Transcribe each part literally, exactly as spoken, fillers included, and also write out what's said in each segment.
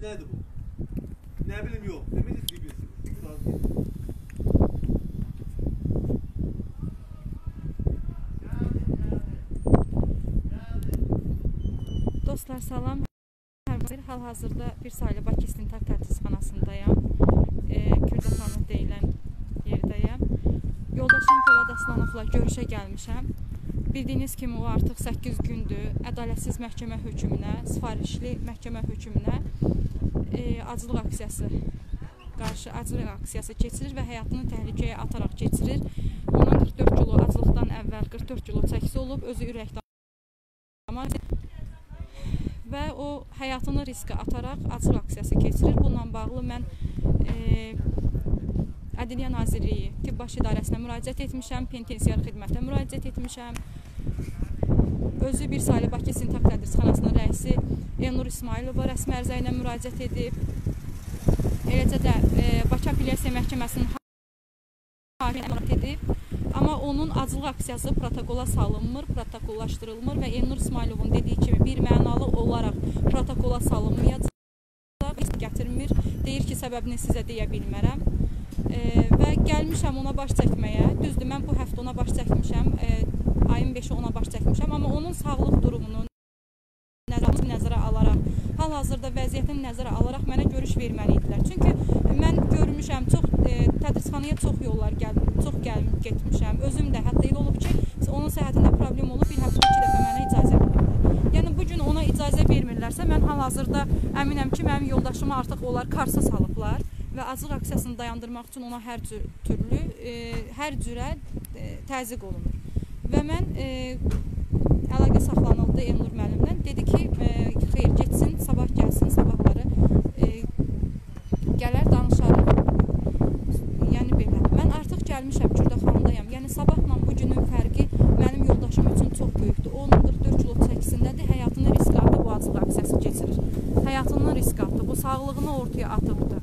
Nədir bu? Nə bilim, yox. Demək ki, bilirsiniz. Dostlar, salam. Hal-hazırda bir sayılı Bakı İstintaq Tədrisxanasındayam. E, Kürdəxanı deyilən yerdəyəm. Yoldaşım Polad Aslanovla görüşə gəlmişəm. Bildiyiniz kimi o artıq səkkiz gündür ədalətsiz məhkəmə hökmünə, sifarişli məhkəmə hökmünə e, aclıq aksiyası qarşı aclıq aksiyası keçirir və həyatını təhlükəyə ataraq keçirir. Onun qırx dörd kilo aclıqdan əvvəl qırx dörd kilo çəkisi olub, özü ürəkdən və o həyatını riskə ataraq aclıq aksiyası keçirir. Bununla bağlı mən e, Ədliyyə Nazirliyi Tibb Baş İdarəsinə müraciət etmişəm, penitensiar xidmətə müraciət etmişəm. Özü bir sayılı Bakı İstintaq Tədrisxanasının rəisi Elnur İsmailova rəsmi ərizə ilə müraciət edib. Eləcə də e, Bakı Apellyasiya Məhkəməsinin hakiminə müraciət edib. Amma onun aclıq aksiyası protokola salınmır, protokollaşdırılmır və Elnur İsmailovun dediyi kimi bir mənalı olaraq protokola salınmayacaq, gətirmir. Deyir ki, səbəbini sizə deyə bilmərəm. E, və gəlmişəm ona baş çəkməyə. Düzdür, mən bu həftə ona baş çəkmişəm, e, ayın beşi ona baş çəkmişəm, amma onun sağlıq durumunu nəzərə, nəzərə alaraq, hal-hazırda vəziyyətini nəzərə alaraq mənə görüş verməli idilər. Çünki mən görmüşəm, çox e, tədrisxanaya çox yollar gəldim, çox gəlib getmişəm. Özüm də hətta elə olub ki, onun səhhətində problem olub, bir həftə iki dəfə mənə icazə verirlər. Yəni bugün ona icazə vermirlərsə, mən hal-hazırda əminəm ki, mənim yoldaşımı artıq onlar karsa salıblar və aclıq aksiyasını dayandırmaq üçün ona hər cür, türlü, e, hər cürə e, təzyiq olunur. Və mən e, əlaqə saxlanıldı Elnur müəllimlə. Dedi ki, e, xeyr, getsin, sabah gəlsin, sabahları e, gələr, danışarıq. Yəni belə. Mən artıq gəlmişəm, Kürdəxanadayam. Yəni sabahla bugünün fərqi mənim yoldaşım üçün çox böyükdür. O qırx dörd kilo çəkisindədir, həyatını risk atıb bu aclıq aksiyası keçirir. Həyatını risk atıb, bu sağlığını ortaya atıbdır.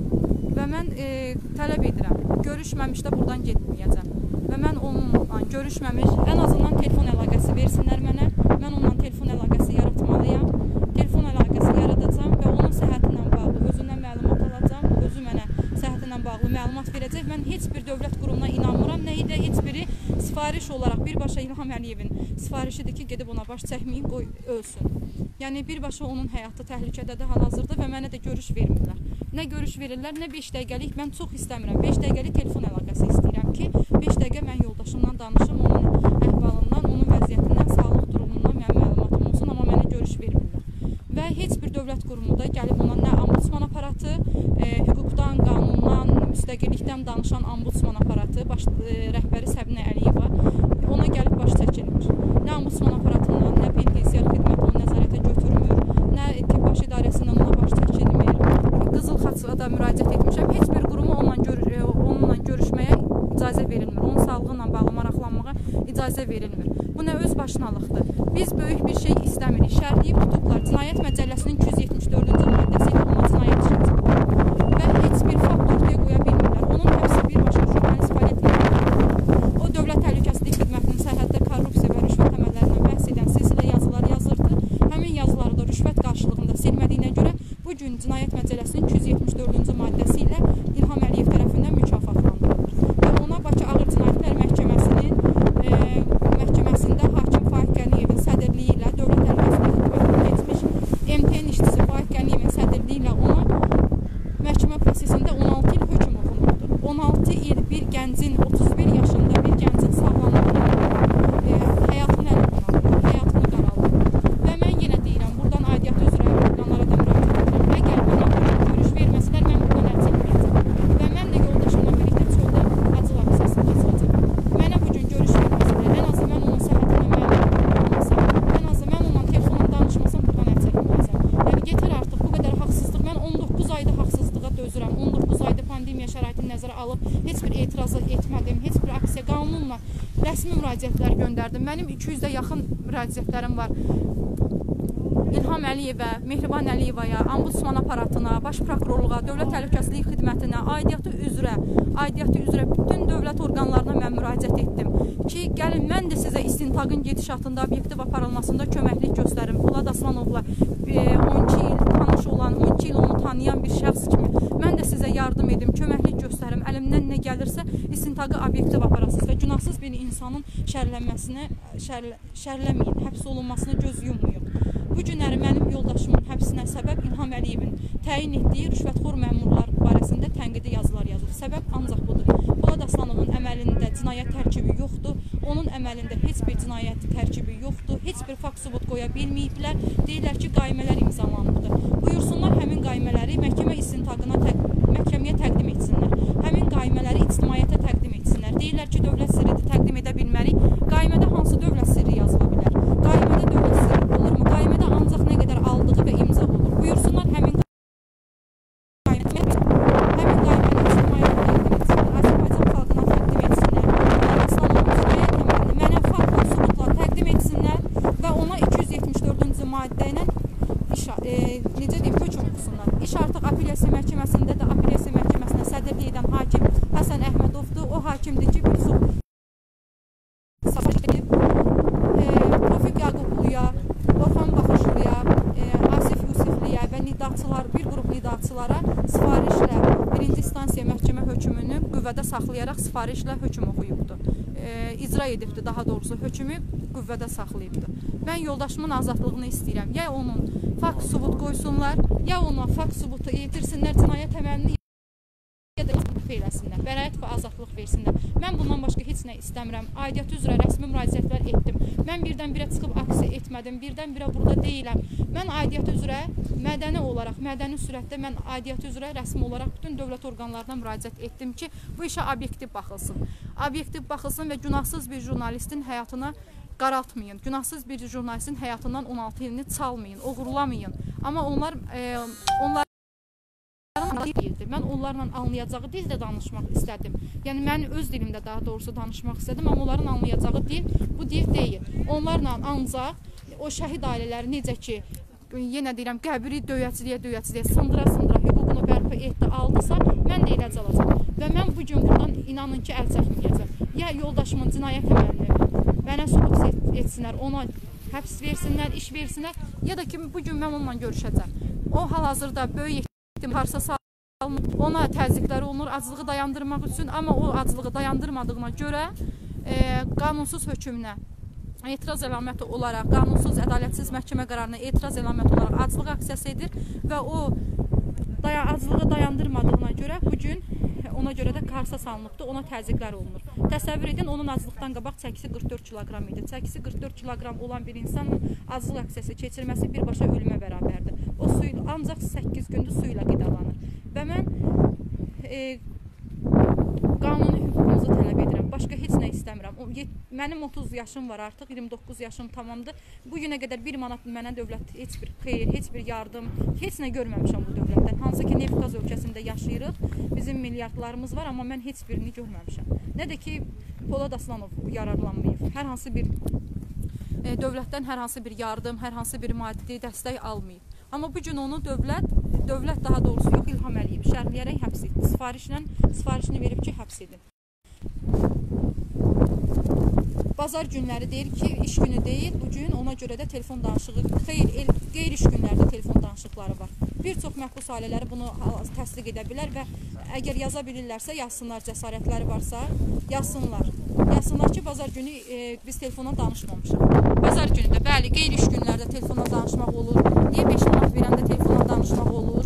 Və mən e, tələb edirəm, görüşməmiş də buradan getməyəcəm. Və mən onunla görüşməmiş, ən azından telefon əlaqəsi versinlər mənə. Mən onunla telefon əlaqəsi yaratmalıyam. Telefon əlaqəsi yaradacam və onun səhhətinlə bağlı özündən məlumat alacam. Özü mənə səhhətinlə bağlı məlumat verəcək. Mən heç bir dövlət qurumuna inanmıram. Nə idi, heç biri sifariş olaraq birbaşa İlham Əliyevin sifarişidir ki, gedib ona baş çəkməyib, qoy ölsün. Yəni birbaşa onun həyatı təhlükədədir hal-hazırda və mənə də görüş vermirlər. Nə görüş verirlər, nə beş dəqiqəlik, mən çox istəmirəm. beş dəqiqəlik telefon əlaqəsi istəyirəm ki, beş dəqiqə mən yoldaşımla danışım, onun əhvalından, onun vəziyyətindən, sağlıq durumundan mənim məlumatım olsun, amma mənə görüş vermirlər. Və heç bir dövlət qurumu da gəlib ona nə ombudsman aparatı, e, hüquqdan, qanundan, müstəqillikdən danışan ombudsman aparatı, baş, e, rəhbəri Səbinə Əliyeva, ona gəlib baş çəkilmir. Nə ombudsman aparatından, nə penitensiar xidmət onu nəzarətə götürmür, nə Tibb Baş İdarəsindən ona baş çəkilmir. Qızıl Xaçlığa da müraciət etmişəm. Heç bir qurumu onunla, gör onunla görüşməyə icazə verilmir. Onun sağlığı ilə bağlı maraqlanmağa icazə verilmir. Bu nə öz başınalıqdır. Biz böyük bir şey istəmirik. Şərhliyib tutublar. Cinayət Məcəlləsinin iki yüz yetmiş dördüncü maddəsi ilə ona cinayət işi çıxıb. Və heç bir fakt ortaya qoya bilmirlər. Onun həbsi birbaşa jurnalist fəaliyyət edir. O Dövlət Təhlükəsizlik Xidmətinin sərhəddə korrupsiya və rüşvət əməllərindən bəhs edən silsilə yazılar yazırdı. Həmin yazıları da rüşvət qarşılığında silmədiyinə görə bu gün Cinayət Məcəlləsinin iki yüz yetmiş dördüncü maddəsi ilə İlham Əliyev tərəfindən mükafatlandırılır. Və ona Bakı Ağır Cinayətlər Məhkəməsinin e, məhkəməsində hakim Faiq Qəniyevin sədrliyi ilə Dövlət Təhlükəsizlik Xidmətinin keçmiş M T N işçisi Faiq Qəniyevin sədrliyi ilə ona məhkəmə prosesində on altı il hökm oxunubdur. on altı il bir gəncin, otuz bir yaşında bir gəncin sağlamlığına e, həyatını ələ qanalır, həyatını qaralır. Və mən yenə deyirəm, buradan aidiyyatı üzrə orqanlara da müraciət edirəm. Əgər mənə görüş verməsələr, mən buradan əl çəkməyəcəm. Və mən də yoldaşımla birlikdə çöldə aclıq aksiyası keçirəcəm. Mənə bugün görüş verməsələr, ən azı mən onun səhhətindən məlumat almasam, ən azı mən onunla telefonla danışmasam, buradan əl çəkməyəcəm. Yəni yetir artıq bu qədər haqsızlıq. Mən on doqquz ayda haqsızlığa dözürəm. on doqquz ayda pandemiya şəraitini nəzərə alıb heç bir etiraz etmədim, heç bir aksiya qanunla rəsmi müraciətlər göndərdim. Mənim iki yüzə yaxın müraciətlərim var. İlham Əliyevə, Mehriban Əliyevaya, ombudsman aparatına, baş prokurorluğa, Dövlət Təhlükəsizlik Xidmətinə, aidiyyatı üzrə, aidiyyatı üzrə bütün dövlət orqanlarına mən müraciət etdim ki, gəlin mən də sizə istintaqın gedişatında, obyektiv aparılmasında köməklik göstərim. Polad Aslanovla on iki il tanış olan, on iki il onu tanıyan bir şəxs kimi mən də sizə yardım edim, köməklik göstərim, əlimdən nə gəlirsə istintaqı obyektiv aparasınız və günahsız bir insanın şərlənməsinə şərlə, şərləməyin, həbs olunmasına göz yummayın. Bu günləri mənim yoldaşımın həbsinə səbəb İlham Əliyevin təyin etdiyi rüşvətxor məmurlar barəsində tənqidi yazılar yazır. Səbəb ancaq budur. Polad Aslanovun əməlində cinayət tərkibi yoxdur, onun əməlində heç bir cinayət tərkibi yoxdur, heç bir fakt sübut qoya bilməyiblər. Deyirlər ki, qaymələr imzalanıbdır. Buyursunlar həmin qaymələri məhkəmə istintaqına təq məhkəməyə təqdim etsinlər. Həmin qaymələri ictimaiyyətə təqdim etsinlər. Deyirlər ki, dövlət sirridir, təqdim edə bilmərik. Qaymədə hansı dövlət sirri yazıla bilər? Qaymədə dövlət sirri olurmu? Qaymədə ancaq nə qədər aldığı və imza olur. Buyursunlar həmin necə deyim, hökm oxusunlar. İş artıq apellyasiya məhkəməsində də apellyasiya məhkəməsinə sədrlik edən hakim Həsən Əhmədovdur. O hakimdir ki, bir çox Tofiq Yaqubluya, Orxan Baxışlıya, Asif Yusifliyə və nidaçılar, bir qrup nidaçılara sifarişlə birinci instansiya məhkəmə hökmünü qüvvədə saxlayaraq sifarişlə hökm oxuyubdur. E, icra edibdir, daha doğrusu hökmü qüvvədə saxlayıbdır. Mən yoldaşımın azadlığını istəyirəm. Ya onun fakt sübut qoysunlar, ya ona fakt sübutu yetirsinlər, cinayət əməlini ya da feyləsinlər, bəraət və azadlıq versinlər. Mən bundan başqa heç nə istəmirəm. Aidiyyatı üzrə rəsmi müraciətlər etdim. Mən birdən-birə çıxıb aksiya etmədim, birdən-birə burada deyiləm. Mən aidiyyatı üzrə mədəni olaraq, mədəni sürətdə mən aidiyyatı üzrə rəsmi olaraq bütün dövlət orqanlarına müraciət etdim ki, bu işə obyektiv baxılsın. Obyektiv baxılsın və günahsız bir jurnalistin həyatına qaraltmayın. Günahsız bir jurnalistin həyatından on altı ilini çalmayın, oğurlamayın. Amma onlar e, onlar deyildi. Mən onlarla anlayacağı dildə danışmaq istədim. Yəni mən öz dilimdə daha doğrusu danışmaq istədim, amma onların anlayacağı dil bu dil deyil. Onlarla ancaq o şəhid ailələri necə ki, yenə deyirəm, qəbri döyəcliyə döyəcliyə sındıra-sındıra hüququnu bərpa etdi, aldısa, mən də eləcə alacam. Və mən bu gün buradan inanın ki, əl çəkməyəcəm. Ya yoldaşımın cinayət əməlini mənə sübut etsinlər, ona həbs versinlər, iş versinlər, ya da ki, bu gün mən onunla görüşəcəm. O hal-hazırda böyük etdim, harsa salınır, ona təzyiqlər olunur, acılığı dayandırmaq üçün, amma o acılığı dayandırmadığına görə e, qanunsuz hökmünə etiraz əlaməti olaraq, qanunsuz, ədalətsiz məhkəmə qərarına etiraz əlaməti olaraq acılıq aksiyası edir və o daya, acılığı dayandırmadığına görə bugün ona görə də qarsa salınıbdır, ona təzyiqlər olunur. Təsəvvür edin, onun acılıqdan qabaq çəkisi qırx dörd kiloqram idi. Çəkisi qırx dörd kiloqram olan bir insanın acılıq aksiyası keçirməsi birbaşa ölümə bərabərdir. O su ancaq səkkiz gündür su ilə qidalanır. Və mən e, qanuni hüququmuzu tələb edirəm. Başqa heç nə istəmirəm. O, mənim otuz yaşım var artıq, iyirmi doqquz yaşım tamamdır. Bu günə qədər bir manat mənə dövlət heç bir xeyir, heç bir yardım, heç nə görməmişəm bu dövlətdən. Hansı ki, Neft-Qaz ölkəsində yaşayırıq, bizim milyardlarımız var, amma mən heç birini görməmişəm. Nə də ki, Polad Aslanov yararlanmayıb. Hər hansı bir e, dövlətdən hər hansı bir yardım, hər hansı bir maddi dəstək almayıb. Amma bu gün onu dövlət, dövlət daha doğrusu yox, İlham Əliyev şərhləyərək həbs etdi. Sifarişlə, sifarişini verib ki, həbs edin. Bazar günləri deyir ki, iş günü deyil, bugün ona görə də telefon danışığı, xeyr, qeyri-iş günlərdə telefon danışıqları var. Bir çox məhbus ailələri bunu təsdiq edə bilər və əgər yaza bilirlərsə, yazsınlar, cəsarətləri varsa, yazsınlar. Yazsınlar ki, bazar günü e, biz telefona danışmamışıq. Bazar günü də, bəli, qeyri-iş günlərdə telefona danışmaq olur. Niyə beş manat verəndə telefona danışmaq olur?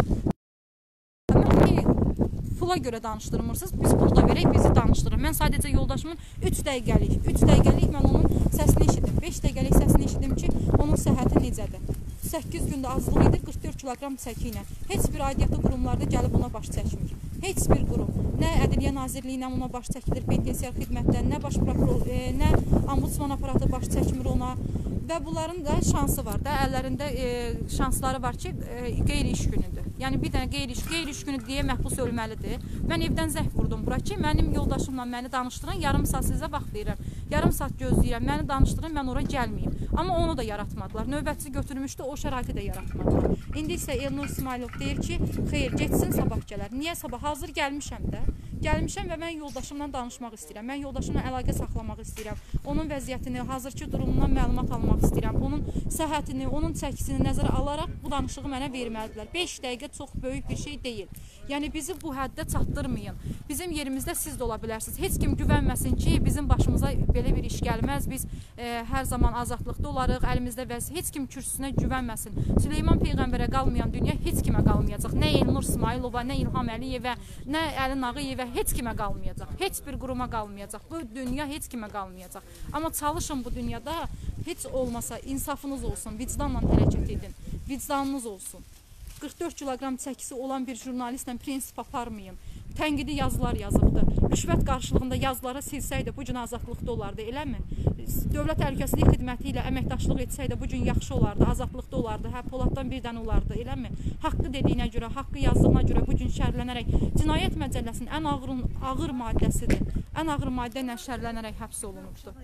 Pula görə danışdırmırsınız, biz pul da verək, bizi danışdırın. Mən sadəcə yoldaşımın üç dəqiqəlik, üç dəqiqəlik mən onun səsini eşidim. beş dəqiqəlik səsini eşidim ki, onun səhhəti necədir? səkkiz gündə azlıq edir, qırx dörd kiloqram çəki ilə. Heç bir aidiyyatı qurumlarda gəlib ona baş çəkmir. Heç bir qurum. Nə Ədliyyə Nazirliyindən ona baş çəkilir, penitensiar xidmətdən, nə baş prokuror, e, nə ombudsman aparatı baş çəkmir ona. Və bunların da şansı var da, əllərində e, şansları var ki, e, qeyri-iş günüdür. Yəni bir dənə qeyri-iş, qeyri-iş günü deyə məhbus ölməlidir. Mən evdən zəng vurdum bura ki, mənim yoldaşımla məni danışdırın, yarım saat sizə vaxt verirəm. Yarım saat gözləyirəm, məni danışdırın, mən ora gəlməyim. Amma onu da yaratmadılar. Növbətçi götürmüşdü, o şəraiti də yaratmadılar. İndi isə Elnur İsmailov deyir ki, xeyr, getsin, sabah gələr. Niyə sabah? Hazır gəlmişəm də. Gəlmişəm və mən yoldaşımla danışmaq istəyirəm. Mən yoldaşımla əlaqə saxlamaq istəyirəm. Onun vəziyyətini, hazırki durumundan məlumat almaq istəyirəm. Onun səhhətini, onun çəkisini nəzərə alaraq bu danışığı mənə verməlidirlər. beş dəqiqə çox böyük bir şey deyil. Yəni bizi bu həddə çatdırmayın. Bizim yerimizdə siz də ola bilərsiniz. Heç kim güvənməsin ki, bizim başımıza belə bir iş gəlməz. Biz e, hər zaman azadlıqda olarıq, əlimizdə vəziyyət. Heç kim kürsüsünə güvənməsin. Süleyman Peyğəmbərə qalmayan dünya heç kimə qalmayacaq. Nə Elnur İsmailova, nə İlham Əliyevə, nə Əlin Ağayevə heç kimə qalmayacaq. Heç bir quruma qalmayacaq. Bu dünya heç kimə qalmayacaq. Amma çalışın bu dünyada heç olmasa insafınız olsun, vicdanla hərəkət edin. Vicdanınız olsun. qırx dörd kiloqram çəkisi olan bir jurnalistlə prinsip aparmayın. Tənqidi yazılar yazıbdır. Rüşvət qarşılığında yazıları silsəydə bu gün azadlıqda olardı, eləmi? Dövlət Təhlükəsizlik Xidməti ilə əməkdaşlıq etsəydə bu gün yaxşı olardı, azadlıqda olardı, hə, Poladdan bir dənə olardı, eləmi? Haqqı dediyinə görə, haqqı yazdığına görə bu gün şərlənərək Cinayət Məcəlləsinin ən ağır, ağır maddəsidir. Ən ağır maddə ilə şərlənərək həbs olunubdur.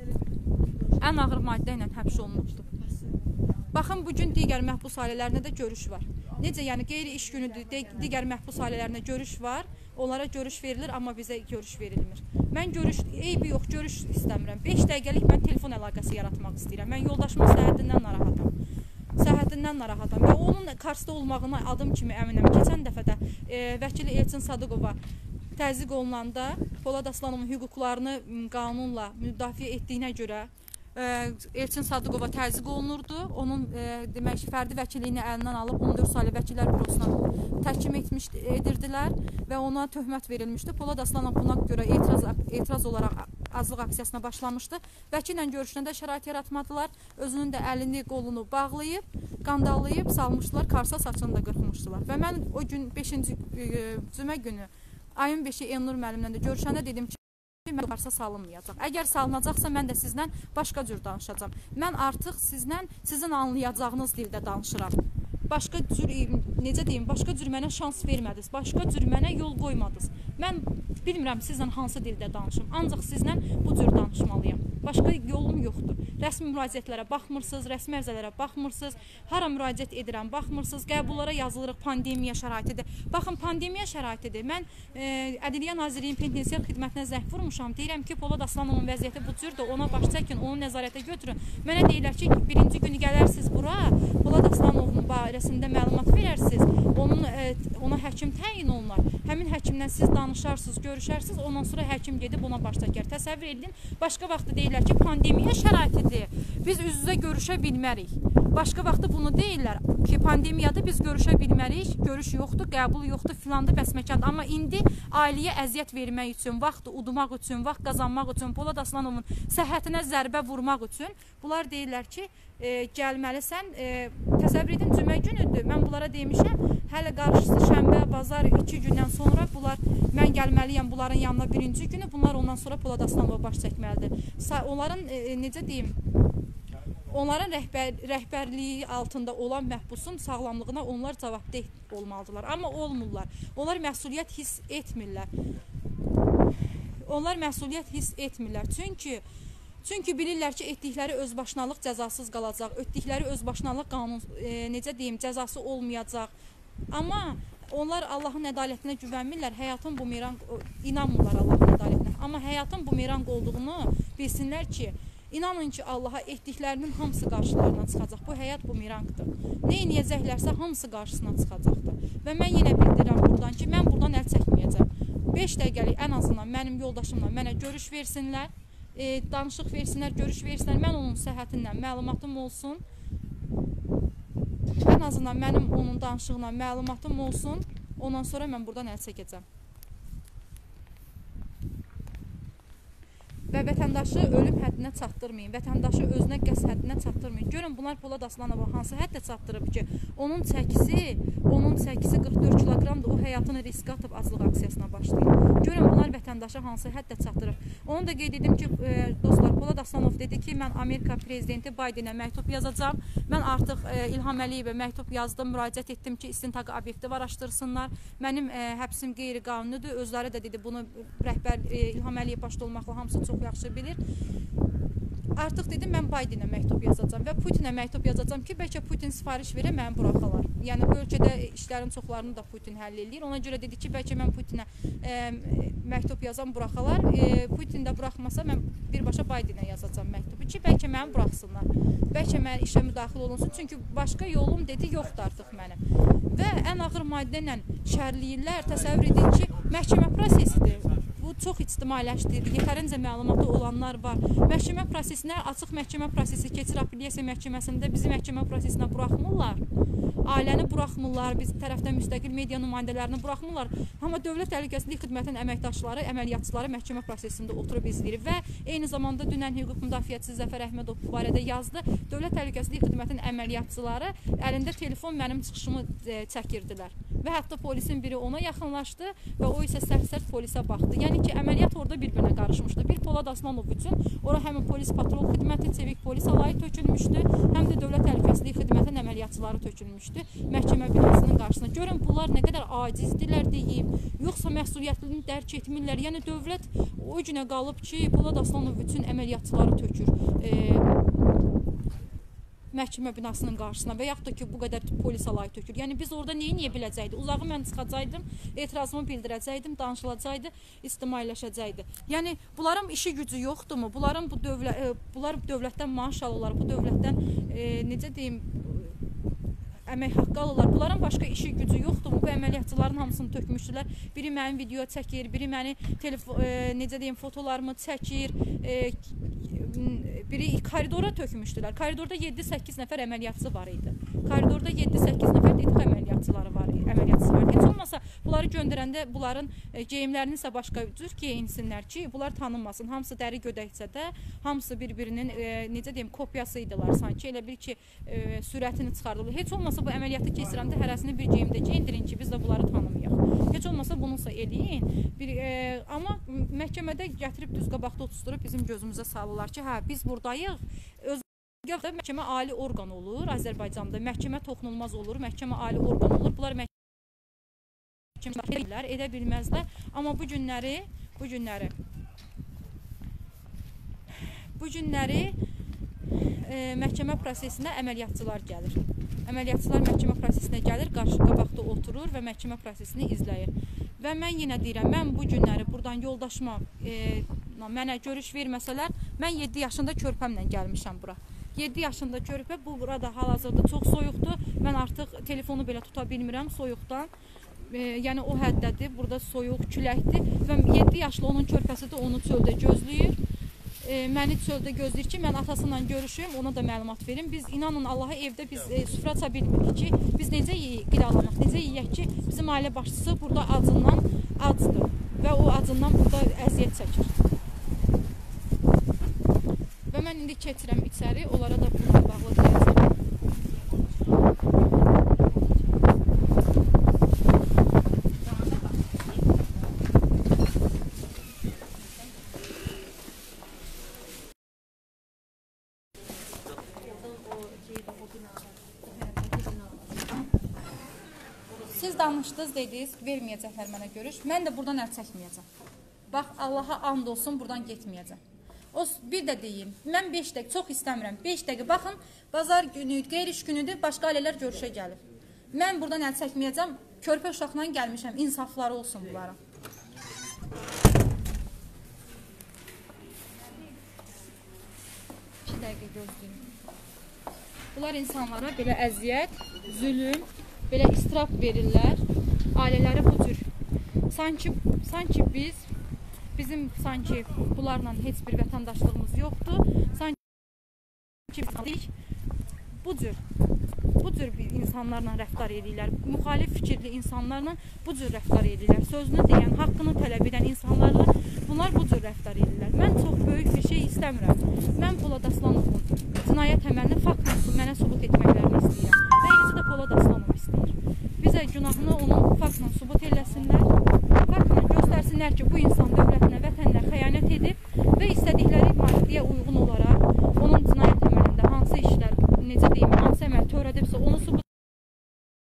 Ən ağır maddə ilə həbs olunubdur. Baxın, bugün digər məhbus ailələrində də görüş var. Necə, yəni qeyri-iş günüdür, digər məhbus ailələrində görüş var, onlara görüş verilir, amma bizə görüş verilmir. Mən görüş, eybi yox, görüş istəmirəm. beş dəqiqəlik mən telefon əlaqəsi yaratmaq istəyirəm. Mən yoldaşımın səhhətindən narahatam. Səhhətindən narahatam və onun karşıda olmağına adım kimi əminəm. Keçən dəfə də e, vəkili Elçin Sadıqova təzyiq olunanda Polad Aslanovun hüquqlarını qanunla müdafiə etdiyinə görə Elçin Sadıqova təzyiq olunurdu. Onun e, demək, fərdi vəkilliyini əlindən alıb on dörd saylı vəkillər bürosuna təhkim etmiş, edirdilər və ona töhmət verilmişdi. Polad Aslanov buna görə etiraz, etiraz olaraq azlıq aksiyasına başlamışdı. Vəkillə görüşündə şərait yaratmadılar. Özünün də əlini, qolunu bağlayıb, qandallayıb, salmışdılar, Karsa saçını da qırxmışdılar. Və mən o gün beşinci e, cümə günü ayın beşi Elnur müəllimlə də görüşəndə dedim ki, mən Karsa salınmayacaq. Əgər salınacaqsa mən də sizlə başqa cür danışacağam. Mən artıq sizlə sizin anlayacağınız dildə danışıram. Başqa cür, necə deyim, başqa cür mənə şans vermədiniz, başqa cür mənə yol qoymadınız. Mən bilmirəm sizlə hansı dildə danışım, ancaq sizlə bu cür danışmalıyam. Başqa yolum yoxdur. Rəsmi müraciətlərə baxmırsınız, rəsmi ərizələrə baxmırsınız, hara müraciət edirəm, baxmırsınız, qəbullara yazılırıq, pandemiya şəraitidir. Baxın, pandemiya şəraitidir. Mən e, Ədliyyə Nazirliyinin penitensiar xidmətinə zəng vurmuşam, deyirəm ki, Polad Aslanovun vəziyyəti bu cürdür, ona baş çəkin, onu nəzarətə götürün. Mənə deyirlər ki, birinci günü gələrsiniz bura, Polad Aslanovun barəsində məlumat verərsiniz, onun, e, ona həkim təyin olunar. Həmin həkimlə siz danışarsınız, görüşərsiniz, ondan sonra həkim gedib ona baş çəkər. Təsəvvür edin, başqa vaxtda deyirlər ki, pandemiya şəraitidir, biz üz-üzə görüşə bilmərik. Başqa vaxtda bunu deyirlər ki, pandemiyada biz görüşə bilmərik, görüş yoxdur, qəbul yoxdur, filandı, bəsməkandır. Amma indi ailəyə əziyyət vermək üçün, vaxt udmaq üçün, vaxt qazanmaq üçün, Polad Aslanovun səhhətinə zərbə vurmaq üçün bunlar deyirlər ki, e, gəlməlisən, e, təsəvvür edin, cümə günüdür. Mən bunlara demişəm, hələ qarşısı şənbə, bazar iki gündən sonra bunlar, mən gəlməliyəm bunların yanına birinci günü, bunlar ondan sonra Polad Aslanova baş çəkməlidir. Onların, e, necə deyim, onların rəhbər, rəhbərliyi altında olan məhbusun sağlamlığına onlar cavabdeh olmalıdırlar. Amma olmurlar. Onlar məsuliyyət hiss etmirlər. Onlar məsuliyyət hiss etmirlər. Çünki Çünki bilirlər ki, etdikləri özbaşınalıq cəzasız qalacaq, etdikləri özbaşınalıq qanun, e, necə deyim, cəzası olmayacaq. Amma onlar Allahın ədalətinə güvənmirlər, həyatın bumerang, inanmırlar Allahın ədalətinə. Amma həyatın bumerang olduğunu bilsinlər ki, inanın ki, Allaha etdiklərinin hamısı qarşılarına çıxacaq. Bu həyat bumerangdır. Nə eləyəcəklərsə hamısı qarşısına çıxacaqdır. Və mən yenə bildirirəm buradan ki, mən buradan əl çəkməyəcəm. beş dəqiqəlik ən azından mənim yoldaşımla mənə görüş versinlər. E, danışıq versinlər, görüş versinlər, mən onun səhhətindən məlumatım olsun. Ən azından mənim onun danışığına məlumatım olsun, ondan sonra mən buradan əl çəkəcəm. Və vətəndaşı ölüm həddinə çatdırmayın, vətəndaşı özünə qəsd həddinə çatdırmayın. Görün, bunlar Polad Aslanova hansı həddə çatdırıb ki, onun çəkisi, onun çəkisi qırx dörd kiloqramdır, o həyatını riskə atıb azlıq aksiyasına başlayıb. Görün, bunlar vətəndaşı hansı həddə çatdırıb. Onu da qeyd edim ki, e, dostlar, Polad Aslanov dedi ki, mən Amerika prezidenti Bidenə məktub yazacağam. Mən artıq e, İlham Əliyevə məktub yazdım, müraciət etdim ki, istintaq obyektiv araşdırsınlar. Mənim e, həbsim qeyri-qanunidir. Özləri də dedi, bunu rəhbər e, İlham Əliyev başda olmaqla hamısı çox yaxşı bilir. artıq dedim, mən Baydenə məktub yazacağam və Putinə məktub yazacağam ki, bəlkə Putin sifariş verə, məni buraxalar. Yəni, bu ölkədə işlərin çoxlarını da Putin həll edir. Ona görə dedi ki, bəlkə mən Putinə e, məktub yazam, buraxalar. E, Putin də buraxmasa, mən birbaşa Baydenə yazacağam məktubu ki, bəlkə məni buraxsınlar. Bəlkə mən işə müdaxil olunsun. Çünki başqa yolum dedi, yoxdur artıq mənim. Və ən ağır maddə ilə şərliyirlər. Təsəvvür edin ki, məhkəmə prosesidir. Bu çox ictimailəşdirir. Yetərincə məlumatı olanlar var. Məhkəmə prosesinə, açıq məhkəmə prosesi keçir apellyasiya məhkəməsində bizi məhkəmə prosesinə buraxmırlar. Ailəni buraxmırlar, biz tərəfdən müstəqil media nümayəndələrini buraxmırlar. Amma Dövlət Təhlükəsizlik Xidmətinin əməkdaşları, əməliyyatçıları məhkəmə prosesində oturub izləyir və eyni zamanda dünən hüquq müdafiəçisi Zəfər Əhmədov bu barədə yazdı. Dövlət Təhlükəsizlik Xidmətinin əməliyyatçıları əlində telefon mənim çıxışımı e, çəkirdilər. Və hətta polisin biri ona yaxınlaşdı və o isə sərt-sərt polisə baxdı. Yəni ki, əməliyyat orada bir-birinə qarışmışdı. Bir Polad Aslanov üçün ora həmin polis patrol xidməti, çevik polis alayı tökülmüşdü, həm də Dövlət Təhlükəsizlik Xidmətinin əməliyyatçıları tökülmüşdü məhkəmə binasının qarşısına. Görün, bunlar nə qədər acizdirlər deyim, yoxsa məsuliyyətlini dərk etmirlər. Yəni, dövlət o günə qalıb ki, Polad Aslanov üçün əməliyyatçıları tökür e, məhkəmə binasının qarşısına və yaxud da ki, bu qədər polis alayı tökür. Yəni, biz orada neyi niyə biləcəkdik? Uzağı mən çıxacaqdım, etirazımı bildirəcəkdim, danışılacaqdı, ictimailəşəcəkdi. Yəni, bunların işi gücü yoxdurmu? Bunların bu dövlət, e, bunlar dövlətdən maaş alırlar, bu dövlətdən, e, necə deyim, əmək haqqı alırlar. Bunların başqa işi gücü yoxdurmu? Bu əməliyyatçıların hamısını tökmüşdülər. Biri mənim video çəkir, biri məni telefon, e, necə deyim, fotolarımı çəkir, e, biri koridora tökmüşdülər. Koridorda yeddi səkkiz nəfər əməliyyatçı var idi. Koridorda yeddi səkkiz nəfər dedik əməliyyatçıları var, əməliyyatçısı var. Heç olmasa bunları göndərəndə bunların e, geyimlərini isə başqa cür geyinsinlər ki, bunlar tanınmasın. Hamısı dəri gödəksə də, hamısı bir-birinin e, necə deyim, kopyası idiler sanki. Elə bir ki, e, sürətini çıxardılır. Heç olmasa bu əməliyyatı keçirəndə hərəsini bir geyimdə geyindirin ki, biz də bunları tanımayaq. Heç olmasa bununsa eləyin. Bir, e, amma məhkəmədə gətirib düz qabaqda oturtdurub bizim gözümüzə salırlar ki, hə, biz buradayıq. Öz məhkəmə ali orqan olur Azərbaycanda. Məhkəmə toxunulmaz olur, məhkəmə ali orqan olur. Bunlar məhkəmə edə bilməzlər. Amma bu günləri, bu günləri, bu günləri e, məhkəmə prosesinə əməliyyatçılar gəlir. Əməliyyatçılar məhkəmə prosesinə gəlir, qarşı qabaqda oturur və məhkəmə prosesini izləyir. Və mən yenə deyirəm, mən bu günləri buradan yoldaşıma e, mənə görüş verməsələr, mən yeddi yaşında körpəmlə gəlmişəm bura. yeddi yaşında körpə, bu burada hal-hazırda çox soyuqdur. Mən artıq telefonu belə tuta bilmirəm soyuqdan. E, yəni o həddədir, burada soyuq, küləkdir və yeddi yaşlı onun körpəsi də onu çöldə gözləyir. E, məni çöldə gözləyir ki, mən atasıyla görüşüm, ona da məlumat verim. Biz inanın Allaha evdə biz e, süfrə aça bilmirik ki, biz necə qidalanaq, necə yeyək ki, bizim ailə başçısı burada acından acdır və o acından burada əziyyət çəkir. Və mən indi keçirəm içəri, onlara da bununla bağlı deyəcəm. Siz danışdınız, dediniz, verməyəcəklər mənə görüş. Mən də buradan əl çəkməyəcəm. Bax, Allaha and olsun, buradan getməyəcəm. O, bir də deyim, mən beş dəqiqə, çox istəmirəm, beş dəqiqə, baxın, bazar günü, qeyri-iş günüdür, başqa ailələr görüşə gəlir. Mən buradan əl çəkməyəcəm, körpə uşaqla gəlmişəm, insafları olsun bunlara. iki dəqiqə gözləyim. Bunlar insanlara belə əziyyət, zülüm, belə istiraf verirlər, ailələri bu cür. Sanki, sanki biz, bizim sanki bunlarla heç bir vətəndaşlığımız yoxdur. Sanki biz bu cür, bu cür insanlarla rəftar edirlər. Müxalif fikirli insanlarla bu cür rəftar edirlər. Sözünü deyən, haqqını tələb edən insanlarla bunlar bu cür rəftar edirlər. Mən çox böyük bir şey istəmirəm. Mən Polad Aslanovun cinayət əməlini faktla mənə sübut etməklərini istəyirəm. Və eləcə də Polad Aslanov istəyir. Bizə günahını onun faktla sübut eləsinlər. Faktla göstərsinlər ki, bu insan dövlətinə, vətəninə xəyanət edib və istədikləri maddəyə uyğun olaraq onun cinayət əməlində hansı işlər, necə deyim, hansı əməl törədibsə onu sübut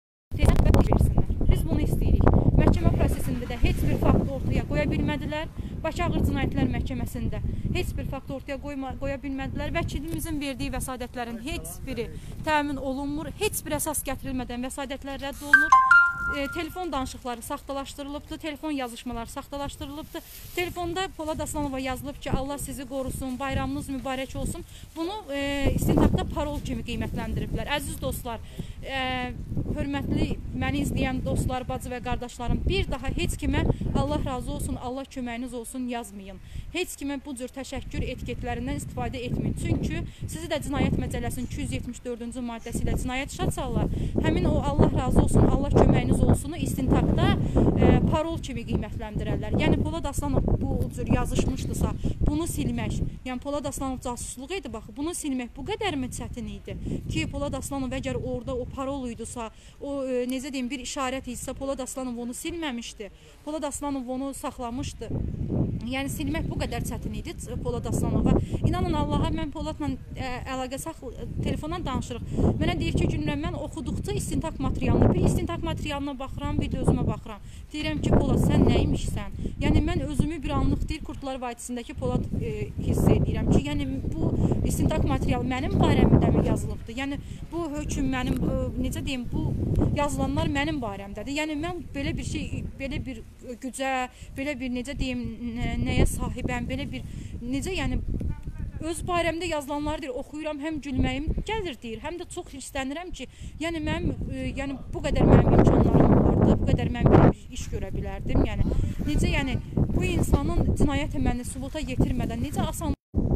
etsinlər və versinlər. Biz bunu istəyirik. Məhkəmə prosesində də heç bir faktı ortaya qoya bilmədilər. Bakı Ağır Cinayətlər Məhkəməsində heç bir fakt ortaya qoyma, qoya bilmədilər. Vəkilimizin verdiyi vəsadətlərin heç biri təmin olunmur, heç bir əsas gətirilmədən vəsadətlər rədd olunur. E, telefon danışıqları saxtalaşdırılıbdır, telefon yazışmaları saxtalaşdırılıbdır. Telefonda Polad Aslanova yazılıb ki, Allah sizi qorusun, bayramınız mübarək olsun. Bunu e, istintaqda parol kimi qiymətləndiriblər. Əziz dostlar, e, hörmətli məni izləyən dostlar, bacı və qardaşlarım, bir daha heç kimə Allah razı olsun, Allah köməyiniz olsun yazmayın. Heç kimə bu cür təşəkkür etiketlərindən istifadə etməyin. Çünki sizi də Cinayət Məcəlləsinin iki yüz yetmiş dördüncü maddəsi ilə cinayət işə salırlar. Həmin o Allah razı olsun, Allah köməyiniz olsunu istintaqda e, parol kimi qiymətləndirərlər. Yəni Polad Aslanov bu cür yazışmışdısa, bunu silmək, yəni Polad Aslanov casusluq idi, bax, bunu silmək bu qədərmi çətin idi ki, Polad Aslanov əgər orada o parol idisa, o e, necə deyim, bir işarət idisə, Polad Aslanov onu silməmişdi. Polad Aslanov onu saxlamışdı. Yəni silmək bu qədər çətin idi Polad Aslanova. İnanın Allaha, mən Poladla ə, əlaqə saxl, telefondan danışırıq. Mənə deyir ki, Günürəm, mən oxuduqca istintaq materialını, bir istintaq materialına baxıram, bir də özümə baxıram. Deyirəm ki, Polad, sən nəymişsən? Yəni mən özümü bir anlıq deyir Kurtlar Vadisindəki Polad e, hiss edirəm ki, yəni bu istintaq materialı mənim barəmdə mi yazılıbdır? Yəni bu hökm mənim, e, necə deyim, bu yazılanlar mənim barəmdədir. Yəni mən belə bir şey, belə bir gücə, belə bir necə deyim, nəyə sahibəm, belə bir, necə yəni, öz barəmdə yazılanları deyir, oxuyuram, həm gülməyim gəlir deyir, həm də çox hirslənirəm ki, yəni mənim, e, yəni bu qədər mənim imkanlarım vardı, bu qədər mən belə bir iş görə bilərdim, yəni, necə yəni, bu insanın cinayət əməlini sübuta yetirmədən necə asan.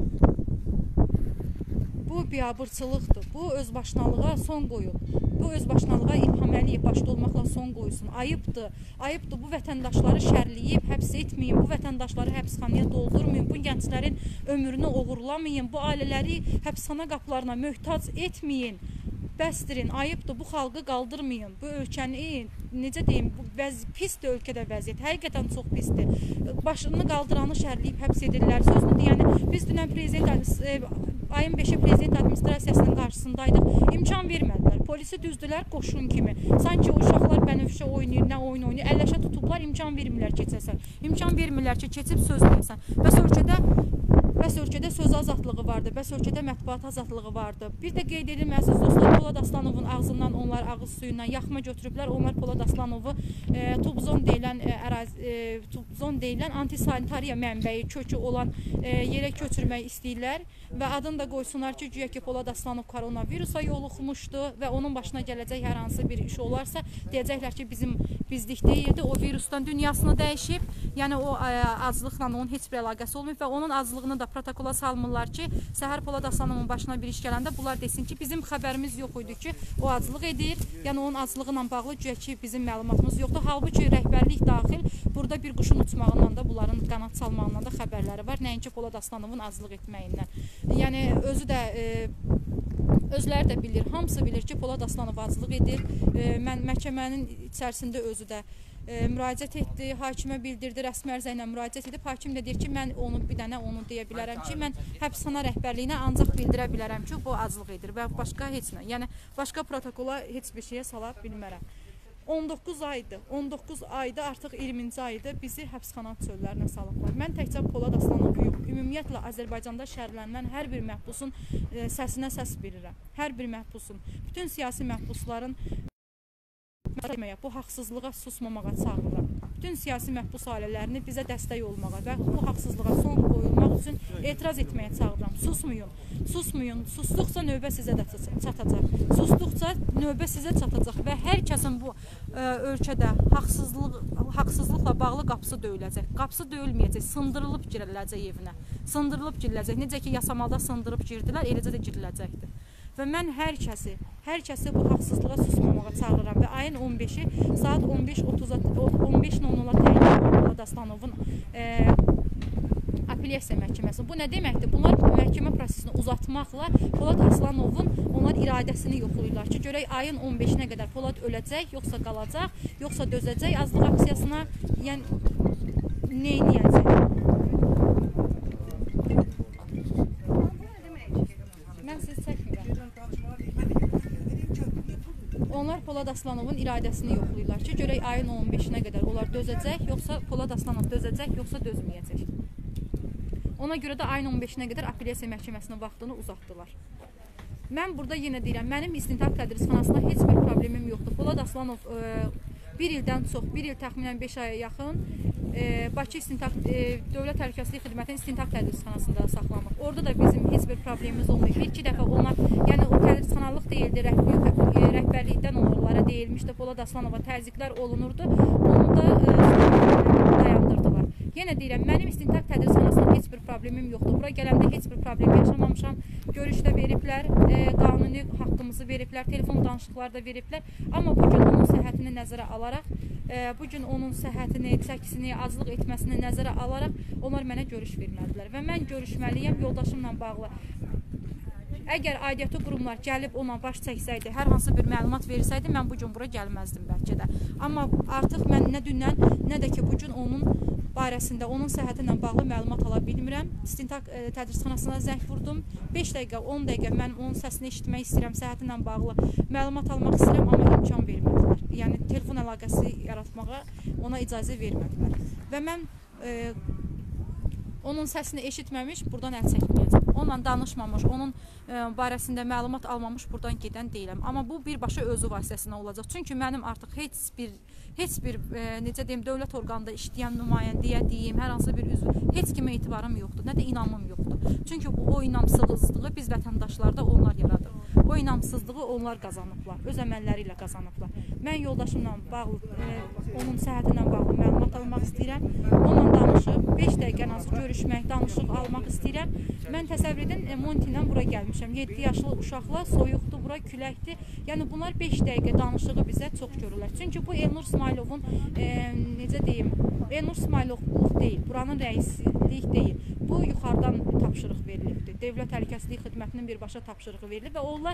Bu biabırçılıqdır, bu özbaşınalığa son qoyun. Bu özbaşınalığa İlham Əliyev başda olmaqla son qoysun. Ayıbdır, ayıbdır. Bu vətəndaşları şərləyib, həbs etməyin, bu vətəndaşları həbsxanaya doldurmayın, bu gənclərin ömrünü oğurlamayın, bu ailələri həbsxana qapılarına möhtac etməyin. Bəsdirin, ayıbdır, bu xalqı qaldırmayın, bu ölkəni, necə deyim, bu vəz, pisdir ölkədə vəziyyət, həqiqətən çox pisdir. Başını qaldıranı şərləyib həbs edirlər, sözünü deyəni, biz dünən prezident, e, ayın beşi prezident administrasiyasının qarşısındaydıq, imkan vermədilər, polisi düzdülər qoşun kimi, sanki uşaqlar bənövşə oynayır, nə oyun oynayır, əlləşə tutublar, imkan vermirlər keçəsən, imkan vermirlər ki, keçib söz deyəsən. Bəs ölkədə Bəs ölkədə söz azadlığı vardı, bəs ölkədə mətbuat azadlığı vardı. Bir də qeyd edim, əziz dostlar, Polad Aslanovun ağzından onlar ağız suyundan yaxma götürüblər. Onlar Polad Aslanovu e, Tubzon deyilən, e, əraz, e, Tubzon deyilən antisanitariya mənbəyi kökü olan e, yerə köçürmək istəyirlər və adını da qoysunlar ki, güya ki Polad Aslanov koronavirusa yoluxmuşdu və onun başına gələcək hər hansı bir iş olarsa, deyəcəklər ki, bizim bizlik deyildi, o virusdan dünyasını dəyişib, yəni o e, aclıqla onun heç bir əlaqəsi olmayıb və onun aclığını da protokola salmırlar ki, səhər Polad Aslanovun başına bir iş gələndə bunlar desin ki, bizim xəbərimiz yox idi ki, o aclıq edir, yəni onun aclığı ilə bağlı güya ki, bizim məlumatımız yoxdur. Halbuki rəhbərlik daxil burada bir quşun uçmağından da, bunların qanat salmağından da xəbərləri var, nəinki Polad Aslanovun aclıq etməyindən. Yəni özü də e, özləri də bilir, hamısı bilir ki, Polad Aslanov aclıq edir. E, mən məhkəmənin içərisində özü də E, müraciət etdi, hakimə bildirdi, rəsmi ərizə ilə müraciət edib, hakim də deyir ki, mən onu bir dənə onu deyə bilərəm ki, mən həbsxana rəhbərliyinə ancaq bildirə bilərəm ki, bu aclıq edir və başqa heç nə, yəni başqa protokola heç bir şeyə sala bilmərəm. on doqquz aydır, on doqquz ayda artıq iyirminci ayda bizi həbsxana çöllərinə salıblar. Mən təkcə Polad Aslanovu yox, ümumiyyətlə Azərbaycanda şərlənən hər bir məhbusun e, səsinə səs verirəm. Hər bir məhbusun, bütün siyasi məhbusların bu haqsızlığa susmamağa çağırıram. Bütün siyasi məhbus ailələrini bizə dəstək olmağa və bu haqsızlığa son qoyulmaq üçün etiraz etməyə çağırıram. Susmayın, susmayın. Susduqca növbə sizə də çatacaq. Susduqca növbə sizə çatacaq və hər kəsin bu ə, ölkədə haqsızlıq, haqsızlıqla bağlı qapısı döyüləcək. Qapısı döyülməyəcək, sındırılıb giriləcək evinə. Sındırılıb giriləcək. Necə ki, yasamalda sındırıb girdilər, eləcə də giriləcəkdir. Və mən hər kəsi, hər kəsi bu haqsızlığa susmamağa çağırıram və ayın on beşi saat on beş nol-nula təyin Polad Aslanovun e, apellyasiya məhkəməsi. Bu nə deməkdir? Bunlar məhkəmə prosesini uzatmaqla Polad Aslanovun onlar iradəsini yoxlayırlar ki, görək ayın on beşinə qədər Polad öləcək, yoxsa qalacaq, yoxsa dözəcək azlıq aksiyasına, yəni neyniyəcək? Mən siz çəkmirəm. Onlar Polad Aslanovun iradəsini yoxlayırlar ki, görək ayın on beşinə qədər onlar dözəcək, yoxsa Polad Aslanov dözəcək, yoxsa dözməyəcək. Ona görə də ayın on beşinə qədər apellyasiya məhkəməsinin vaxtını uzatdılar. Mən burada yenə deyirəm, mənim istintaq tədrisxanasında heç bir problemim yoxdur. Polad Aslanov e, bir ildən çox, bir il təxminən beş aya yaxın e, Bakı İstintaq e, Dövlət Təhlükəsizlik Xidmətinin istintaq tədrisxanasında saxlanılır. Orada da bizim heç bir problemimiz olmuyor. Bir-iki dəfə onlar, yəni o tədrisxanalıq deyildi, rəhbər, rəhbərlikdən onlara deyilmişdi, Polad Aslanova təzyiqlər olunurdu. Onu da e, dayandırdılar. Yenə deyirəm, mənim istintaq tədrisxanasında heç bir problemim yoxdur. Bura gələndə heç bir problem yaşamamışam. Görüşdə veriblər, e, qanuni haqqımızı veriblər, telefon danışıqları da veriblər. Amma bugün onun səhhətini nəzərə alaraq, e, bugün onun səhhətini, çəkisini, aclıq etməsini nəzərə alaraq onlar mənə görüş vermədilər. Və mən görüşməliyəm yoldaşımla bağlı. Əgər aidiyyatı qurumlar gəlib ona baş çəksəydi, hər hansı bir məlumat versəydi, mən bugün bura gəlməzdim bəlkə də. Amma artıq mən nə dündən, nə də ki bugün onun barəsində, onun səhhəti ilə bağlı məlumat ala bilmirəm. İstintaq e, tədrisxanasına zəng vurdum. beş dəqiqə, on dəqiqə mən onun səsini eşitmək istəyirəm, səhhəti ilə bağlı məlumat almaq istəyirəm, amma imkan vermədilər. Yəni telefon əlaqəsi yaratmağa ona icazə vermədilər. Və mən e, onun səsini eşitməmiş, buradan əl çəkməyəcəm. Onunla danışmamış, onun e, barəsində məlumat almamış buradan gedən deyiləm. Amma bu birbaşa özü vasitəsilə olacaq. Çünki mənim artıq heç bir, heç bir e, necə deyim, dövlət orqanında işləyən nümayəndəyə deyim, hər hansı bir üzv, heç kimə etibarım yoxdur, nə də inamım yoxdur. Çünki bu, o inamsızlığı biz vətəndaşlarda onlar yaradır. O inamsızlığı onlar qazanıblar, öz əməlləri ilə qazanıblar. Mən yoldaşımla bağlı, e, onun səhhətinlə bağlı məlumat almaq istəyirəm. Onunla danışıb, beş dəqiqə azı görüşmək, danışıq almaq istəyirəm. Mən təsəvvür edin, e, Monti ilə bura gəlmişəm. yeddi yaşlı uşaqla, soyuqdur, bura küləkdir. Yəni bunlar beş dəqiqə danışığı bizə çox görürlər. Çünki bu Elnur İsmayılovun, e, necə deyim, Elnur İsmayılovluq deyil, buranın rəislik deyil. Bu yuxarıdan tapşırıq verilibdir. Dövlət Təhlükəsizlik Xidmətinin birbaşa tapşırığı verilib və onlar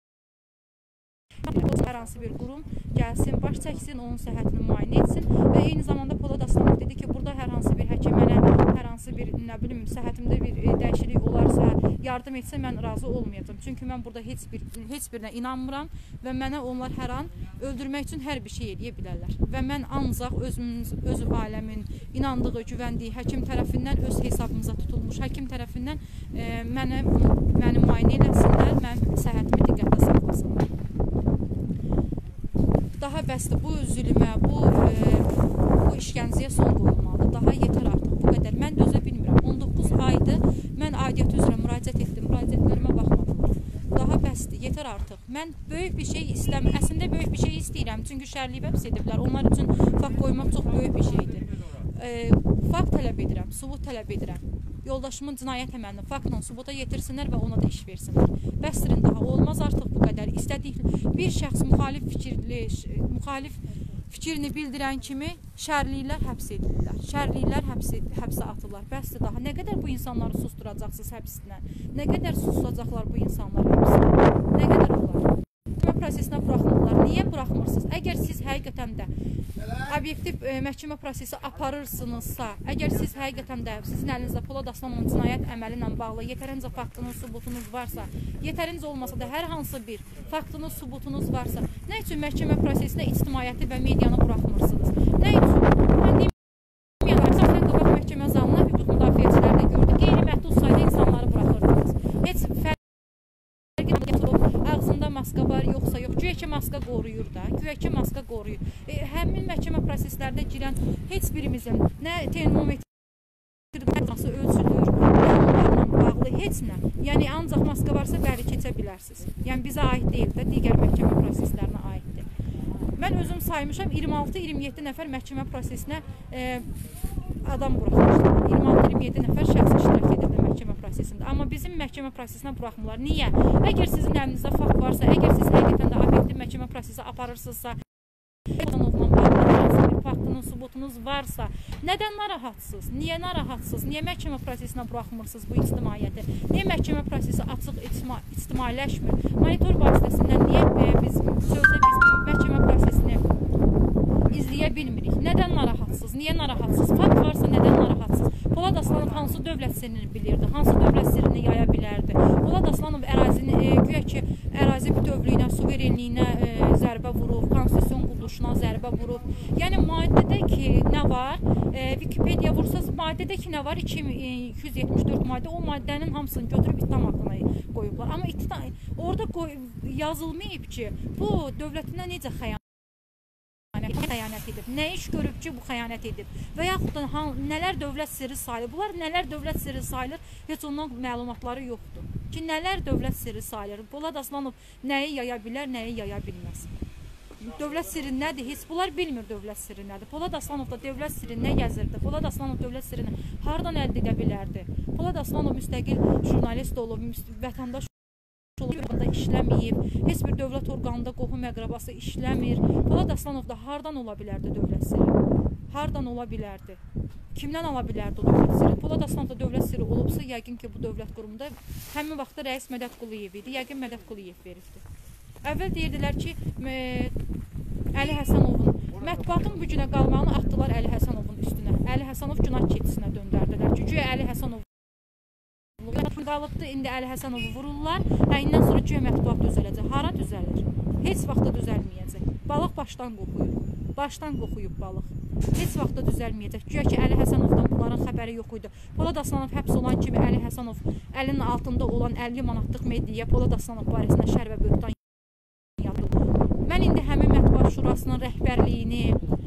hər hansı bir qurum gəlsin, baş çəksin, onun səhhətini müayinə etsin və eyni zamanda Polad Aslanov dedi ki, burada hər hansı bir həkim mənə hər hansı bir, nə bilim, səhhətimdə bir e, dəyişiklik olarsa, yardım etsə mən razı olmayacağam. Çünki mən burada heç bir heç birinə inanmıram və mənə onlar hər an öldürmək üçün hər bir şey eləyə bilərlər. Və mən ancaq özümüz, öz ailəmin inandığı, güvəndiyi həkim tərəfindən öz hesabımıza tutulmuş həkim tərəfindən e, mənə məni müayinə eləsinlər, mənim səhhətimi diqqətdə saxlasınlar. Daha bəsdir, bu zülmə, bu, e, bu işgəncəyə son qoyulmalıdır. Daha yetər artıq, bu qədər. Mən dözə bilmirəm. on doqquz aydır, mən aidiyyatı üzrə müraciət etdim, müraciətlərimə baxmadılar. Daha bəsdir, yetər artıq. Mən böyük bir şey istəmirəm, əslində böyük bir şey istəyirəm. Çünki şərliyib həbs ediblər. Onlar üçün fakt qoymaq çox böyük bir şeydir. E, fakt tələb edirəm, subut tələb edirəm. Yoldaşımın cinayət əməlini faktla subuta yetirsinlər və ona da iş versinlər. Bəsdirin, daha olmaz artıq bu qədər. İstədik bir şəxs müxalif fikirli, müxalif fikrini bildirən kimi şərlilər həbs edirlər. Şərlilər həbs, həbsə atırlar. Bəsdir daha. Nə qədər bu insanları susturacaqsınız həbsindən? Nə qədər susacaqlar bu insanlar həbsindən? Nə qədər olar? Məhkəmə prosesinə buraxmırlar. Niyə buraxmırsınız? Əgər siz həqiqətən də obyektiv e, məhkəmə prosesi aparırsınızsa, əgər siz həqiqətən də sizin əlinizdə Polad Aslanovun cinayət əməli ilə bağlı yetərincə faktınız, subutunuz varsa, yetərincə olmasa da hər hansı bir faktınız, subutunuz varsa, nə üçün məhkəmə prosesinə ictimaiyyəti və medianı buraxmırsınız? Nə üçün? Pandemiyalar, saxlan qabaq məhkəmə zalına hüquq müdafiəçiləri də gördü. Qeyri-məhdud sayda insanları buraxırdınız. Heç fərqi ağzında maska var, yoxsa yox. Güya ki, maska qoruyur da. Güya ki, maska qoruyur. E, həmin məhkəmə proseslərdə girən heç birimizin nə termometr ölçülür, onlarla bağlı heç nə. Yəni, ancaq maska varsa bəri keçə bilərsiniz. Yəni, bizə aid deyil də, digər məhkəmə proseslərinə aiddir. Mən özüm saymışam, iyirmi altı iyirmi yeddi nəfər məhkəmə prosesinə e, adam buraxmışlar. iyirmi altı iyirmi yeddi nəfər şəxs iştirak edirdi məhkəmə prosesində. Amma bizim məhkəmə prosesinə buraxmırlar. Niyə? Əgər sizin əlinizdə fakt varsa, əgər siz həqiqətən də obyektiv məhkəmə prosesi aparırsınızsa, faktınız, subutunuz varsa, nədən narahatsınız? Niyə narahatsınız? Niyə məhkəmə prosesinə buraxmırsınız bu ictimaiyyəti? Niyə məhkəmə prosesi açıq ictimailəşmir? Monitor vasitəsindən niyə biz sözdə biz məhkəmə prosesini izləyə bilmirik? Nədən narahatsınız? Niyə narahatsınız? Fakt varsa nədən narahatsınız? Polad Aslanov hansı dövlət sirrini bilirdi? Hansı dövlət sirrini yaya bilərdi? Polad Aslanov ərazini, e, güya ki, ərazi bütövlüyünə, suverenliyinə e, zərbə vurub, konstitusiyon quruluşuna zərbə vurub. Yəni maddədə ki, nə var? E, Wikipedia vursaz, maddədə ki, nə var? iki yüz yetmiş dörd maddə, o maddənin hamısını götürüb ittiham haqqına qoyublar. Amma ittiham, orada qoy, yazılmayıb ki, bu dövlətinə necə xəyanət xəyanət edib, nə iş görüb ki, bu xəyanət edib və yaxud da nələr dövlət sirri sayılır. Bunlar nələr dövlət sirri sayılır, heç ondan məlumatları yoxdur. Ki, nələr dövlət sirri sayılır. Polad Aslanov nəyi yaya bilər, nəyi yaya bilməz. Dövlət sirri nədir? Heç bunlar bilmir dövlət sirri nədir. Polad Aslanov da dövlət sirri nə gəzirdi? Polad Aslanov dövlət sirrini hardan əldə edə bilərdi? Polad Aslanov müstəqil jurnalist olub, vətəndaş da işləməyib, heç bir dövlət orqanında qohum əqrabası işləmir. Polad Aslanov da hardan ola bilərdi dövlət sirri? Hardan ola bilərdi? Kimdən ala bilərdi o dövlət sirri? Polad Aslanov da dövlət sirri olubsa, yəqin ki, bu dövlət qurumunda həmin vaxtda rəis Mədəd Quliyev idi. Yəqin Mədəd Quliyev veribdi. Əvvəl deyirdilər ki, Əli Həsənovun, mətbuatın bu günə qalmağını atdılar Əli Həsənovun üstünə. Əli Həsənov günah keçisinə döndərdilər. Çünki Əli Həsənov qalıbdı, indi Əli Həsənovu vururlar, həyindən sonra güya mətbuat düzələcək. Hara düzəlir? Heç vaxtda düzəlməyəcək. Balıq başdan qoxuyub. Başdan qoxuyub balıq. Heç vaxtda düzəlməyəcək. Güya ki, Əli Həsənovdan bunların xəbəri yox idi. Polad Aslanov həbs olan kimi Əli Həsənov əlinin altında olan əlli manatlıq medyaya Polad Aslanov barəsində şər və böhtan yazdı. Mən indi həmin mətbuat şurasının rəhbərliyini,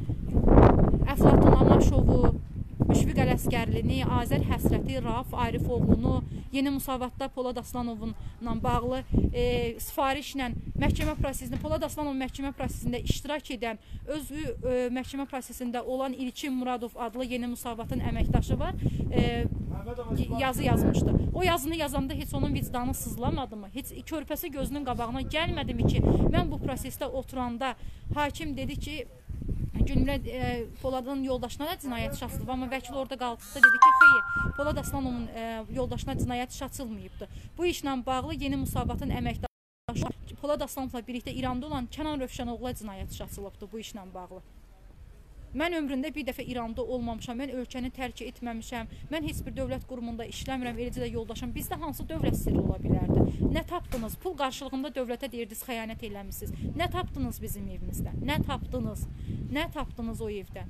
Əflatun Amaşovu, Müşfiq Ələsgərlini, Azər Həsrəti, Rauf Arifoğlunu, Yeni Musavatda Polad Aslanovla bağlı e, sifarişlə məhkəmə prosesində, Polad Aslanov məhkəmə prosesində iştirak edən, özü e, məhkəmə prosesində olan İlkin Muradov adlı Yeni Musavatın əməkdaşı var, e, yazı yazmışdı. O yazını yazanda heç onun vicdanı sızlamadı mı? Heç körpəsi gözünün qabağına gəlmədi mi ki, mən bu prosesdə oturanda hakim dedi ki, Gülmürə e, Poladın yoldaşına da cinayət iş açılıb, amma vəkil orada qaldıqda dedi ki, xeyr, Polad Aslanovun e, yoldaşına cinayət iş açılmayıbdır. Bu işlə bağlı Yeni Musavatın əməkdaşı Polad Aslanovla birlikdə İranda olan Kənan Rövşənoğlu'na cinayət iş açılıbdır bu işlə bağlı. Mən ömründə bir dəfə İranda olmamışam, mən ölkəni tərk etməmişəm, mən heç bir dövlət qurumunda işləmirəm, eləcə də yoldaşım. Bizdə hansı dövlət sirri ola bilərdi? Nə tapdınız? Pul qarşılığında dövlətə deyirdiniz, xəyanət eləmişsiniz. Nə tapdınız bizim evimizdən? Nə tapdınız? Nə tapdınız o evdən?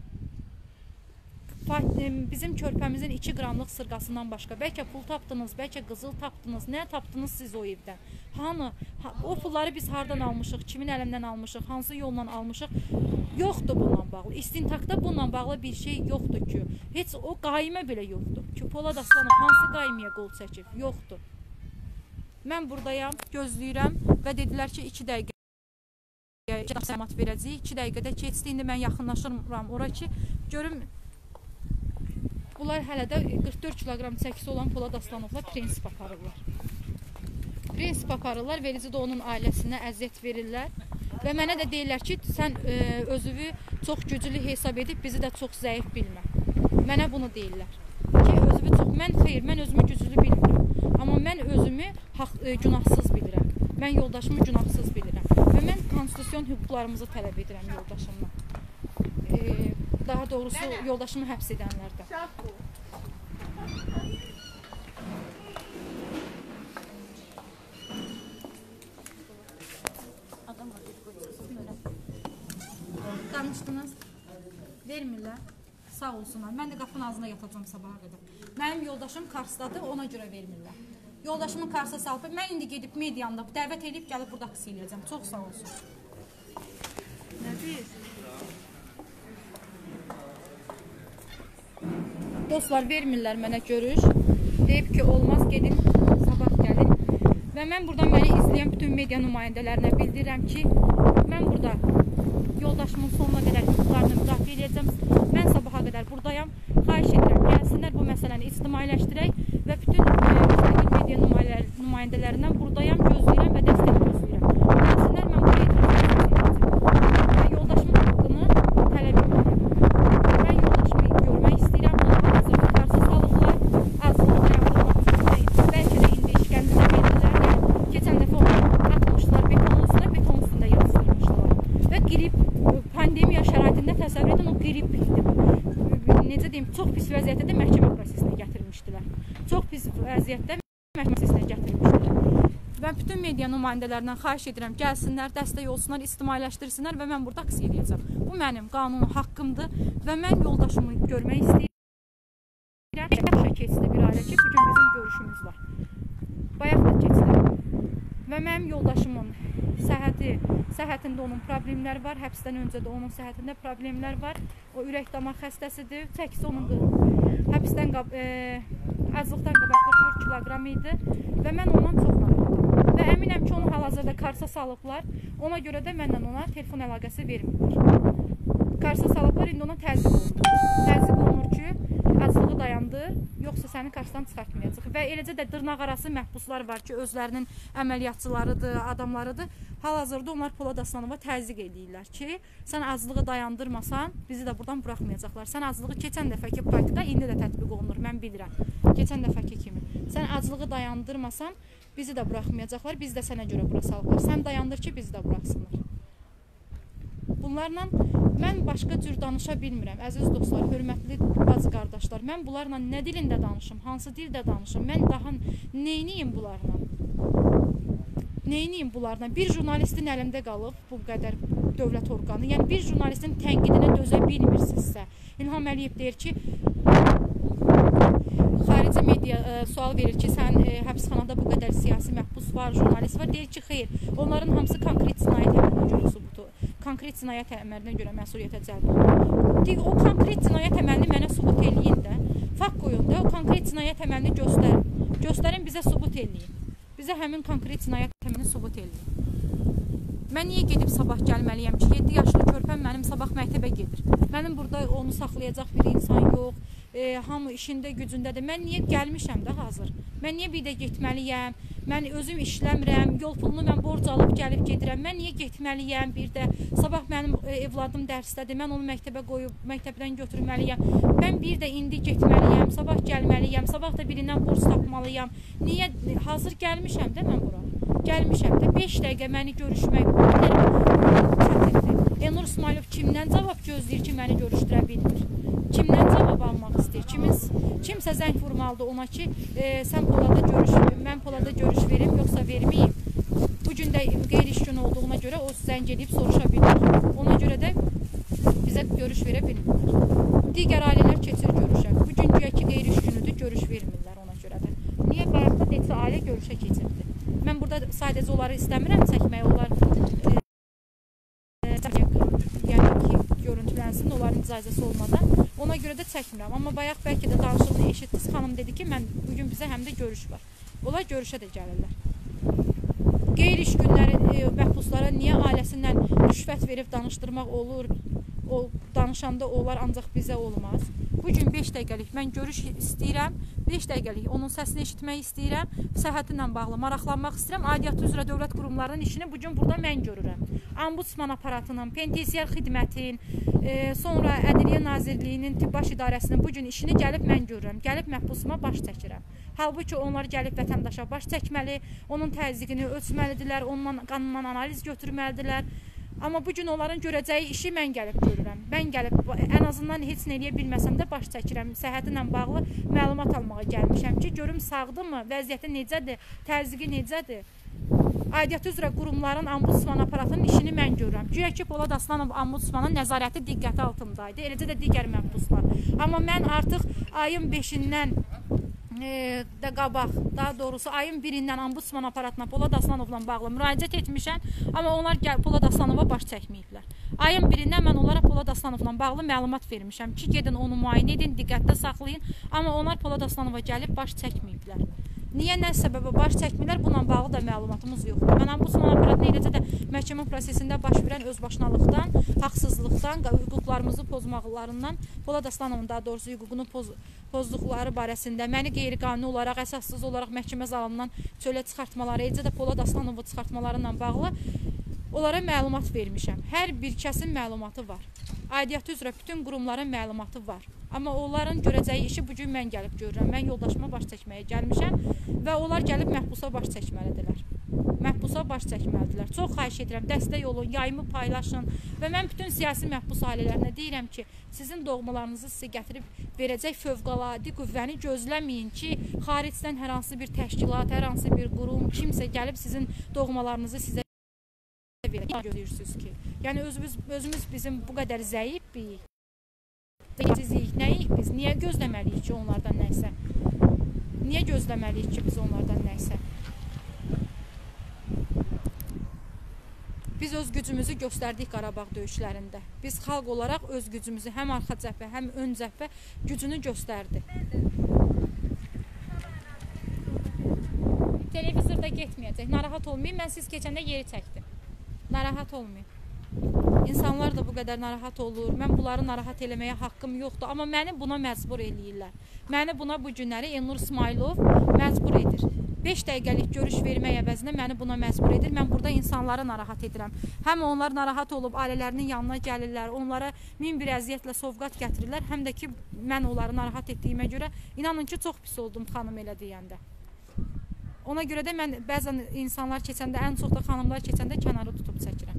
Bizim körpəmizin iki qramlıq sırqasından başqa. Bəlkə pul tapdınız, bəlkə qızıl tapdınız. Nə tapdınız siz o evdən? Hanı? O pulları biz hardan almışıq? Kimin əlindən almışıq? Hansı yolla almışıq? Yoxdur bununla bağlı. İstintaqda bununla bağlı bir şey yoxdur ki. Heç o qaymə belə yoxdur. Ki, Polad Aslanov hansı qaymaya qol çəkib? Yoxdur. Mən buradayam, gözləyirəm və dedilər ki, iki dəqiqə səmat verəcəyik. iki dəqiqədə keçdi. İndi mən yaxınlaşıram ora ki, görüm, bunlar hələ də qırx dörd kiloqram çəkisi olan Polad Aslanovla prinsip aparırlar. Prinsip aparırlar, verici də onun ailəsinə əziyyət verirlər. Və mənə də deyirlər ki, sən e, özünü çox güclü hesab edib, bizi də çox zəif bilmə. Mənə bunu deyirlər. Ki, özünü çox, mən xeyr, mən özümü güclü bilmirəm. Amma mən özümü haq, e, günahsız bilirəm. Mən yoldaşımı günahsız bilirəm. Və mən konstitusiyon hüquqlarımızı tələb edirəm yoldaşımla. E, daha doğrusu, yoldaşımı həbs edənlərdən. Danışdınız, vermirlər, sağ olsunlar. Mən də qapının ağzına yatacağım sabaha qədər. Mənim yoldaşım Karsdadır, ona görə vermirlər. Yoldaşımın Karsa salıb, mən indi gedib medianda dəvət edib gəlib burada qısa eləyəcəm. Çox sağ olsun. Nə deyir? Dostlar, vermirlər mənə görüş. Deyib ki, olmaz, gedin, sabah gəlin. Və mən buradan məni izləyən bütün media nümayəndələrinə bildirirəm ki, mən burada yoldaşımın sonuna qədər hüquqlarını müdafiə edəcəm. Mən sabaha qədər buradayam. Xahiş edirəm, gəlsinlər bu məsələni ictimailəşdirək və bütün media nümayəndələrindən buradayam, gözləyirəm və dəstək gözləyirəm. Gəlsinlər, mən buraya etiraz və yoldaşımın haqqını tələb edirəm. Mən yoldaşımı görmək istəyirəm, onu hazır Karsa salıblar, azlıq ayaqlamaq üçün bəlkə də indi işgəncə verirlər də, keçən dəfə onu atmışlar betonun üstünə, beton üstündə yazdırmışlar və qrip, pandemiya şəraitində təsəvvür edin, o qrip necə deyim, çox pis vəziyyətdə də məhkəmə prosesinə gətirmişdilər. Çox pis vəziyyətdə məhkəmə prosesinə gətirmişdilər. Mən bütün media nümayəndələrindən xahiş edirəm, gəlsinlər, dəstək olsunlar, ictimailəşdirsinlər və mən burada aks eləyəcəm. Bu mənim qanuni haqqımdır və mən yoldaşımı görmək istəyirəm. Başa keçdi bir ailə ki, bugün bizim görüşümüz var. Bayaq da keçdi. Və mənim yoldaşımın səhhəti, səhhətində onun problemləri var. Həbsdən öncə də onun səhhətində problemlər var. O ürək damar xəstəsidir. Çəkisi onun həbsdən e, acılıqdan qabaq qırx dörd kiloqram idi və mən ondan çox narahatam. Və əminəm ki, onu hal-hazırda Karsa salıblar. Ona görə də məndən ona telefon əlaqəsi vermirlər. Karsa salıblar, indi ona təzyiq olunur. Təzyiq olunur ki, acılığı dayandır, yoxsa səni Karsdan çıxartmayacaq. Və eləcə də dırnaq arası məhbuslar var ki, özlərinin əməliyyatçılarıdır, adamlarıdır. Hal-hazırda onlar Polad Aslanova təzyiq edirlər ki, sən acılığı dayandırmasan, bizi də buradan buraxmayacaqlar. Sən acılığı keçən dəfəki praktikada indi də tətbiq olunur, mən bilirəm. Keçən dəfəki kimi. Sən acılığı dayandırmasan, bizi də buraxmayacaqlar, biz də sənə görə bura salıblar. Sən dayandır ki, bizi də buraxsınlar. Bunlarla mən başqa cür danışa bilmirəm. Əziz dostlar, hörmətli bacı qardaşlar, mən bunlarla nə dilində danışım, hansı dildə danışım, mən daha neyniyim bunlarla? Neyniyim bunlarla? Bir jurnalistin əlində qalıb bu qədər dövlət orqanı, yəni bir jurnalistin tənqidinə dözə bilmirsinizsə, İlham Əliyev deyir ki, xarici media e, sual verir ki, sən e, həbsxanada bu qədər siyasi məhbus var, jurnalist var, deyir ki, xeyr, onların hamısı konkret cinayət əməlinə görə sübutu, konkret cinayət əməlinə görə məsuliyyətə cəlb olunur. Deyir, o konkret cinayət əməlini mənə sübut eləyin də, fakt qoyun da, o konkret cinayət əməlini göstərin, göstərin, bizə sübut eləyin, bizə həmin konkret cinayət əməlini sübut eləyin. Mən niyə gedib sabah gəlməliyəm ki, yeddi yaşlı körpəm mənim sabah məktəbə gedir, mənim burada onu saxlayacaq bir insan yox, E, hamı işində, gücündədir. Mən niyə gəlmişəm də hazır? Mən niyə bir də getməliyəm? Mən özüm işləmirəm, yol pulunu mən borc alıb gəlib gedirəm. Mən niyə getməliyəm bir də? Sabah mənim e, evladım dərsdədir, mən onu məktəbə qoyub, məktəbdən götürməliyəm. Mən bir də indi getməliyəm, sabah gəlməliyəm, sabah da birindən borc tapmalıyam. Niyə? Hazır gəlmişəm də mən bura. Gəlmişəm də beş dəqiqə məni görüşmək çətindir. Elnur İsmailov kimdən cavab gözləyir ki, məni görüşdürə bilmir? Kimdən cavab almaq istəyir? Kimiz, kimsə zəng vurmalıdır ona ki, e, sən Polada görüş, mən Polada görüş verim, yoxsa verməyim. Bugün də qeyri-iş günü olduğuna görə o zəng edib soruşa bilir. Ona görə də bizə görüş verə bilmirlər. Digər ailələr keçir görüşə. Bugün güya ki, qeyri-iş günüdür, görüş vermirlər ona görə də. Niyə bayaqda neçə ailə görüşə keçirdi? Mən burada sadəcə onları istəmirəm çəkməyə, onlar e, yəni ki, görüntülənsin, onların icazəsi olmadan. Ona görə də çəkmirəm. Amma bayaq bəlkə də danışığını eşitdiniz. Xanım dedi ki, mən bugün bizə həm də görüş var. Onlar görüşə də gəlirlər. Qeyri-iş günləri e, məhbuslara niyə ailəsindən rüşvət verib danışdırmaq olur? O danışanda onlar ancaq bizə olmaz. Bugün beş dəqiqəlik mən görüş istəyirəm. beş dəqiqəlik onun səsini eşitmək istəyirəm. Səhhəti ilə bağlı maraqlanmaq istəyirəm. Aidiyyatı üzrə dövlət qurumlarının işini bugün burada mən görürəm. Ombudsman aparatının, penitensiar xidmətin, e, sonra Ədliyyə Nazirliyinin, Tibb Baş İdarəsinin bugün işini gəlib mən görürəm. Gəlib məhbusuma baş çəkirəm. Halbuki onlar gəlib vətəndaşa baş çəkməli, onun təzyiqini ölçməlidirlər, ondan qanundan analiz götürməlidirlər. Amma bugün onların görəcəyi işi mən gəlib görürəm. Mən gəlib, ən azından heç nə eləyə bilməsəm də baş çəkirəm. Səhhəti ilə bağlı məlumat almağa gəlmişəm ki, görüm sağdırmı, vəziyyəti necədir, təzyiqi necədir. Aidiyyatı üzrə qurumların ombudsman aparatının işini mən görürəm. Güya ki, Polad Aslanov ombudsmanın nəzarəti diqqəti altındaydı, eləcə də digər məhbuslar. Amma mən artıq ayın beşindən E, də qabaq, daha doğrusu ayın birindən ombudsman aparatına Polad Aslanovla bağlı müraciət etmişəm, amma onlar Polad Aslanova baş çəkməyiblər. Ayın birindən mən onlara Polad Aslanovla bağlı məlumat vermişəm ki, gedin onu müayinə edin, diqqətdə saxlayın, amma onlar Polad Aslanova gəlib baş çəkməyiblər. Niyə, nə səbəbə baş çəkmirlər, bununla bağlı da məlumatımız yoxdur. Mən ombudsman aparatına eləcə də məhkəmə prosesində baş verən özbaşınalıqdan, haqsızlıqdan, hüquqlarımızı pozmaqlarından, Polad Aslanovun daha doğrusu hüququnu poz pozduqları barəsində məni qeyri-qanuni olaraq, əsassız olaraq məhkəmə zalından çölə çıxartmaları, eləcə də Polad Aslanovu çıxartmalarıyla bağlı onlara məlumat vermişəm. Hər bir kəsin məlumatı var. Aidiyyatı üzrə bütün qurumların məlumatı var. Amma onların görəcəyi işi bugün mən gəlib görürəm. Mən yoldaşıma baş çəkməyə gəlmişəm və onlar gəlib məhbusa baş çəkməlidirlər. məhbusa baş çəkməlidirlər. Çox xahiş edirəm, dəstək olun, yayımı paylaşın və mən bütün siyasi məhbus ailələrinə deyirəm ki, sizin doğmalarınızı sizə gətirib verəcək fövqəladə qüvvəni gözləməyin ki, xaricdən hər hansı bir təşkilat, hər hansı bir qurum, kimsə gəlib sizin doğmalarınızı sizə görürsünüz ki, yəni özümüz, özümüz bizim bu qədər zəifik, zəifik, nəyik biz, niyə gözləməliyik ki, onlardan nəysə, niyə gözləməliyik ki, biz onlardan nəysə. Biz öz gücümüzü göstərdik Qarabağ döyüşlərində. Biz xalq olaraq öz gücümüzü həm arxa cəbhə, həm ön cəbhə gücünü göstərdi. Televizorda getməyəcək, narahat olmayın, mən siz keçəndə yeri çəkdim. Narahat olmayın. İnsanlar da bu qədər narahat olur, mən bunları narahat eləməyə haqqım yoxdur, amma məni buna məcbur eləyirlər. Məni buna bu günləri Elnur İsmailov məcbur edir. beş dəqiqəlik görüş vermək əvəzinə məni buna məcbur edir. Mən burada insanları narahat edirəm. Həm onlar narahat olub ailələrinin yanına gəlirlər, onlara min bir əziyyətlə sovqat gətirirlər, həm də ki, mən onları narahat etdiyimə görə inanın ki, çox pis oldum xanım elə deyəndə. Ona görə də mən bəzən insanlar keçəndə, ən çox da xanımlar keçəndə kənarı tutub çəkirəm.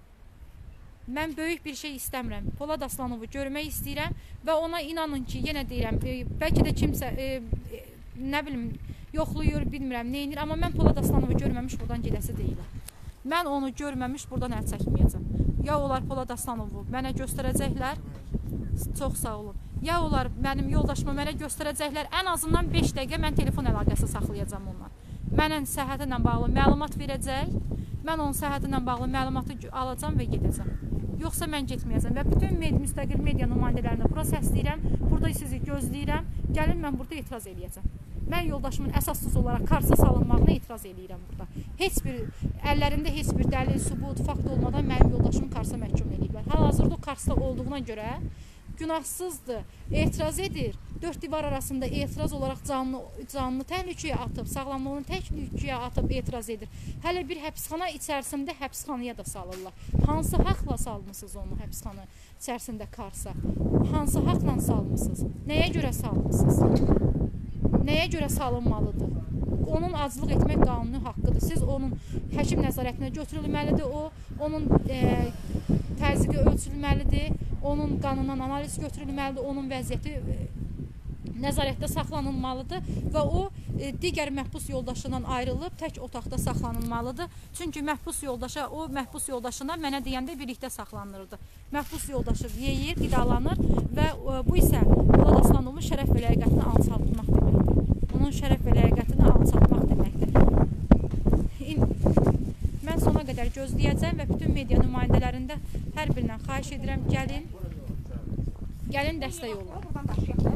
Mən böyük bir şey istəmirəm. Polad Aslanovu görmək istəyirəm və ona inanın ki, yenə deyirəm, e, bəlkə də kimsə, e, e, nə bilim, yoxluyur, bilmirəm, neynir, amma mən Polad Aslanovu görməmiş buradan gedəsi deyiləm. Mən onu görməmiş buradan əl çəkməyəcəm. Ya onlar Polad Aslanovu mənə göstərəcəklər, çox sağ olun, ya onlar mənim yoldaşımı mənə göstərəcəklər, ən azından beş dəqiqə mən telefon əlaqəsi saxlayacam onunla. Mənim səhhəti ilə bağlı məlumat verəcək, mən onun səhhəti ilə bağlı məlumatı alacam və gedəcəm. Yoxsa mən getməyəcəm və bütün med müstəqil media nümayəndələrini bura səsləyirəm, burada sizi gözləyirəm, gəlin mən burada etiraz eləyəcəm. Mən yoldaşımın əsassız olaraq Karsa salınmağına etiraz eləyirəm burada. Heç bir, əllərində heç bir dəlil, sübut, fakt olmadan mənim yoldaşımı Karsa məhkum eləyiblər. Hal-hazırda o Karsda olduğuna görə günahsızdır, etiraz edir. Dörd divar arasında etiraz olaraq canlı, canlı təhlükəyə atıb, sağlamlığını təhlükəyə atıb etiraz edir. Hələ bir həbsxana içərisində həbsxanaya da salırlar. Hansı haqla salmısınız onu həbsxana içərisində Karsa? Hansı haqla salmısınız? Nəyə görə salmısınız? Nəyə görə salınmalıdır? Onun aclıq etmək qanuni haqqıdır. Siz onun həkim nəzarətinə götürülməlidir, o, onun e, təzyiqi ölçülməlidir, onun qanından analiz götürülməlidir, onun vəziyyəti e, nəzarətdə saxlanılmalıdır və o e, digər məhbus yoldaşından ayrılıb tək otaqda saxlanılmalıdır. Çünki məhbus yoldaşa, o məhbus yoldaşına mənə deyəndə birlikdə saxlanılırdı. Məhbus yoldaşı yeyir, qidalanır və e, bu isə Polad Aslanovun şərəf və ləyaqətini alçaltmaq deməkdir. Onun şərəf və ləyaqətini alçaltmaq deməkdir. Mən sona qədər gözləyəcəm və bütün media nümayəndələrində hər birindən xahiş edirəm, gəlin, gəlin dəstək olun.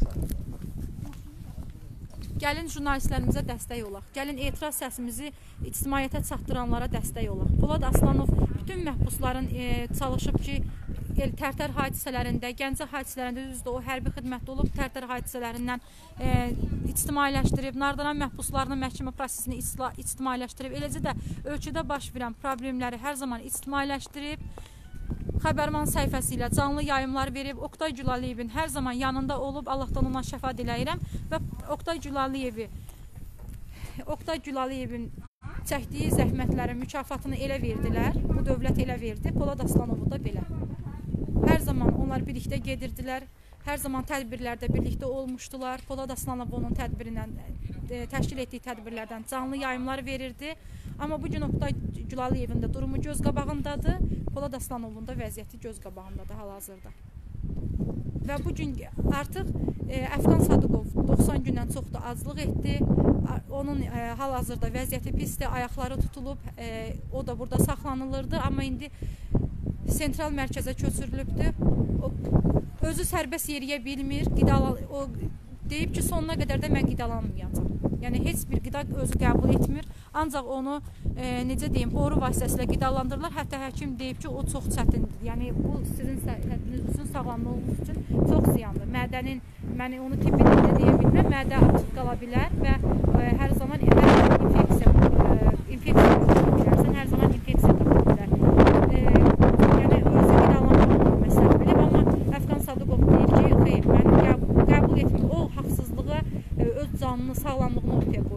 Gəlin jurnalistlərimizə dəstək olaq. Gəlin etiraz səsimizi ictimaiyyətə çatdıranlara dəstək olaq. Polad Aslanov bütün məhbusların e, çalışıb ki, Tərtər hadisələrində, Gəncə hadisələrində düzdür, o hərbi xidmətdə olub, Tərtər hadisələrindən e, ictimailəşdirib, Nardaran məhbuslarının məhkəmə prosesini ictimailəşdirib, eləcə də ölkədə baş verən problemləri hər zaman ictimailəşdirib, Xəbərman səhifəsi ilə canlı yayımlar verib, Oqtay Gülaliyevin hər zaman yanında olub, Allahdan ona şəfa diləyirəm və Oqtay Gülaliyevi, Oqtay Gülaliyevin çəkdiyi zəhmətlərin mükafatını elə verdilər, bu dövlət elə verdi, Polad Aslanovu da belə. Hər zaman onlar birlikdə gedirdilər, hər zaman tədbirlərdə birlikdə olmuşdular, Polad Aslanov onun tədbirindən, e, təşkil etdiyi tədbirlərdən canlı yayımlar verirdi. Amma bugün Oqtay Gülaliyevin də durumu göz qabağındadır, Polad Aslanovun da vəziyyəti göz qabağındadır hal-hazırda. Və bugün artıq e, Əfqan Sadıqov doxsan gündən çox da aclıq etdi, onun e, hal-hazırda vəziyyəti pisdir, ayaqları tutulub, e, o da burada saxlanılırdı, amma indi sentral mərkəzə köçürülübdür. O, özü sərbəst yeriyə bilmir, qidala, o deyib ki, sonuna qədər də mən qidalanmayacam. Yəni, heç bir qida özü qəbul etmir, ancaq onu, e, necə deyim, boru vasitəsilə qidalandırırlar. Hətta həkim deyib ki, o çox çətindir. Yəni, bu sizin səhhətiniz üçün, sağlamlığınız üçün çox ziyandır. Mədənin, mən onu tibbi dildə deyə bilmirəm, mədə açıq qala bilər və e, hər zaman hər zaman infeksiya, e, infeksiya qala bilərsən, hər zaman infeksiya qala bilər. E, yəni, özü qidalanmaq məsələ bilib, amma Əfqan Sadıqov deyir ki, xeyr, mən qəbul, qəbul etmir. O haqsızlığa e, öz canını, sağlamlığını ortaya qoydu. Əfqan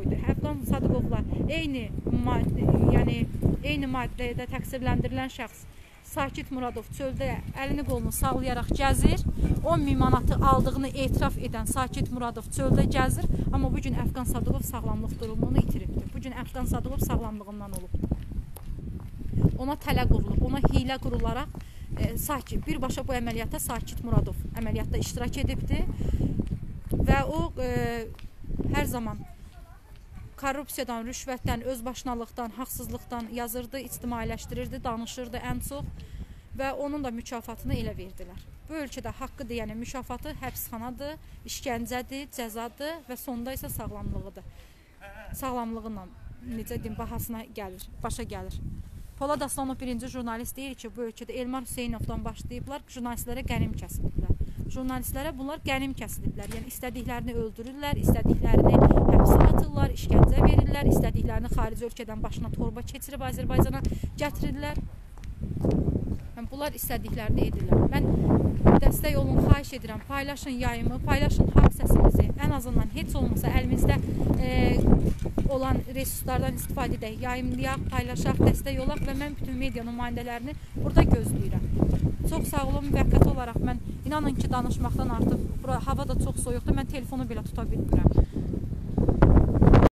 Əfqan Sadıqovla eyni maddə, yəni eyni maddədə təqsirləndirilən şəxs Sakit Muradov çöldə əlini qolunu sallayaraq gəzir. on min manatı aldığını etiraf edən Sakit Muradov çöldə gəzir. Amma bugün Əfqan Sadıqov sağlamlıq durumunu itiribdir. Bugün Əfqan Sadıqov sağlamlığından olubdur. Ona tələ qurulub, ona hiylə qurularaq e, sakit, birbaşa bu əməliyyata Sakit Muradov əməliyyatda iştirak edibdir. Və o e, hər zaman korrupsiyadan, rüşvətdən, özbaşınalıqdan, haqsızlıqdan yazırdı, ictimailəşdirirdi, danışırdı ən çox və onun da mükafatını elə verdilər. Bu ölkədə haqqı deyənin mükafatı həbsxanadır, işgəncədir, cəzadır və sonda isə sağlamlığıdır. Sağlamlığından, necə deyim, bahasına gəlir, başa gəlir. Polad Aslanov birinci jurnalist deyir ki, bu ölkədə Elmar Hüseynovdan başlayıblar, jurnalistlərə qənim kəsiliblər. Jurnalistlərə bunlar qənim kəsiliblər. Yəni istədiklərini öldürürlər, istədiklərini həbsə atırlar, işgəncə verirlər, istədiklərini xarici ölkədən başına torba keçirib Azərbaycana gətirirlər. Yəni, bunlar istədiklərini edirlər. Mən dəstək olun, xahiş edirəm, paylaşın yayımı, paylaşın haqq səsimizi. Ən azından heç olmasa əlimizdə e, olan resurslardan istifadə edək, yayımlayaq, paylaşaq, dəstək olaq və mən bütün media nümayəndələrini burada gözləyirəm. Çox sağ olun, müvəqqəti olaraq mən inanın ki, danışmaqdan artıq, bura hava da çox soyuqdur, mən telefonu belə tuta bilmirəm.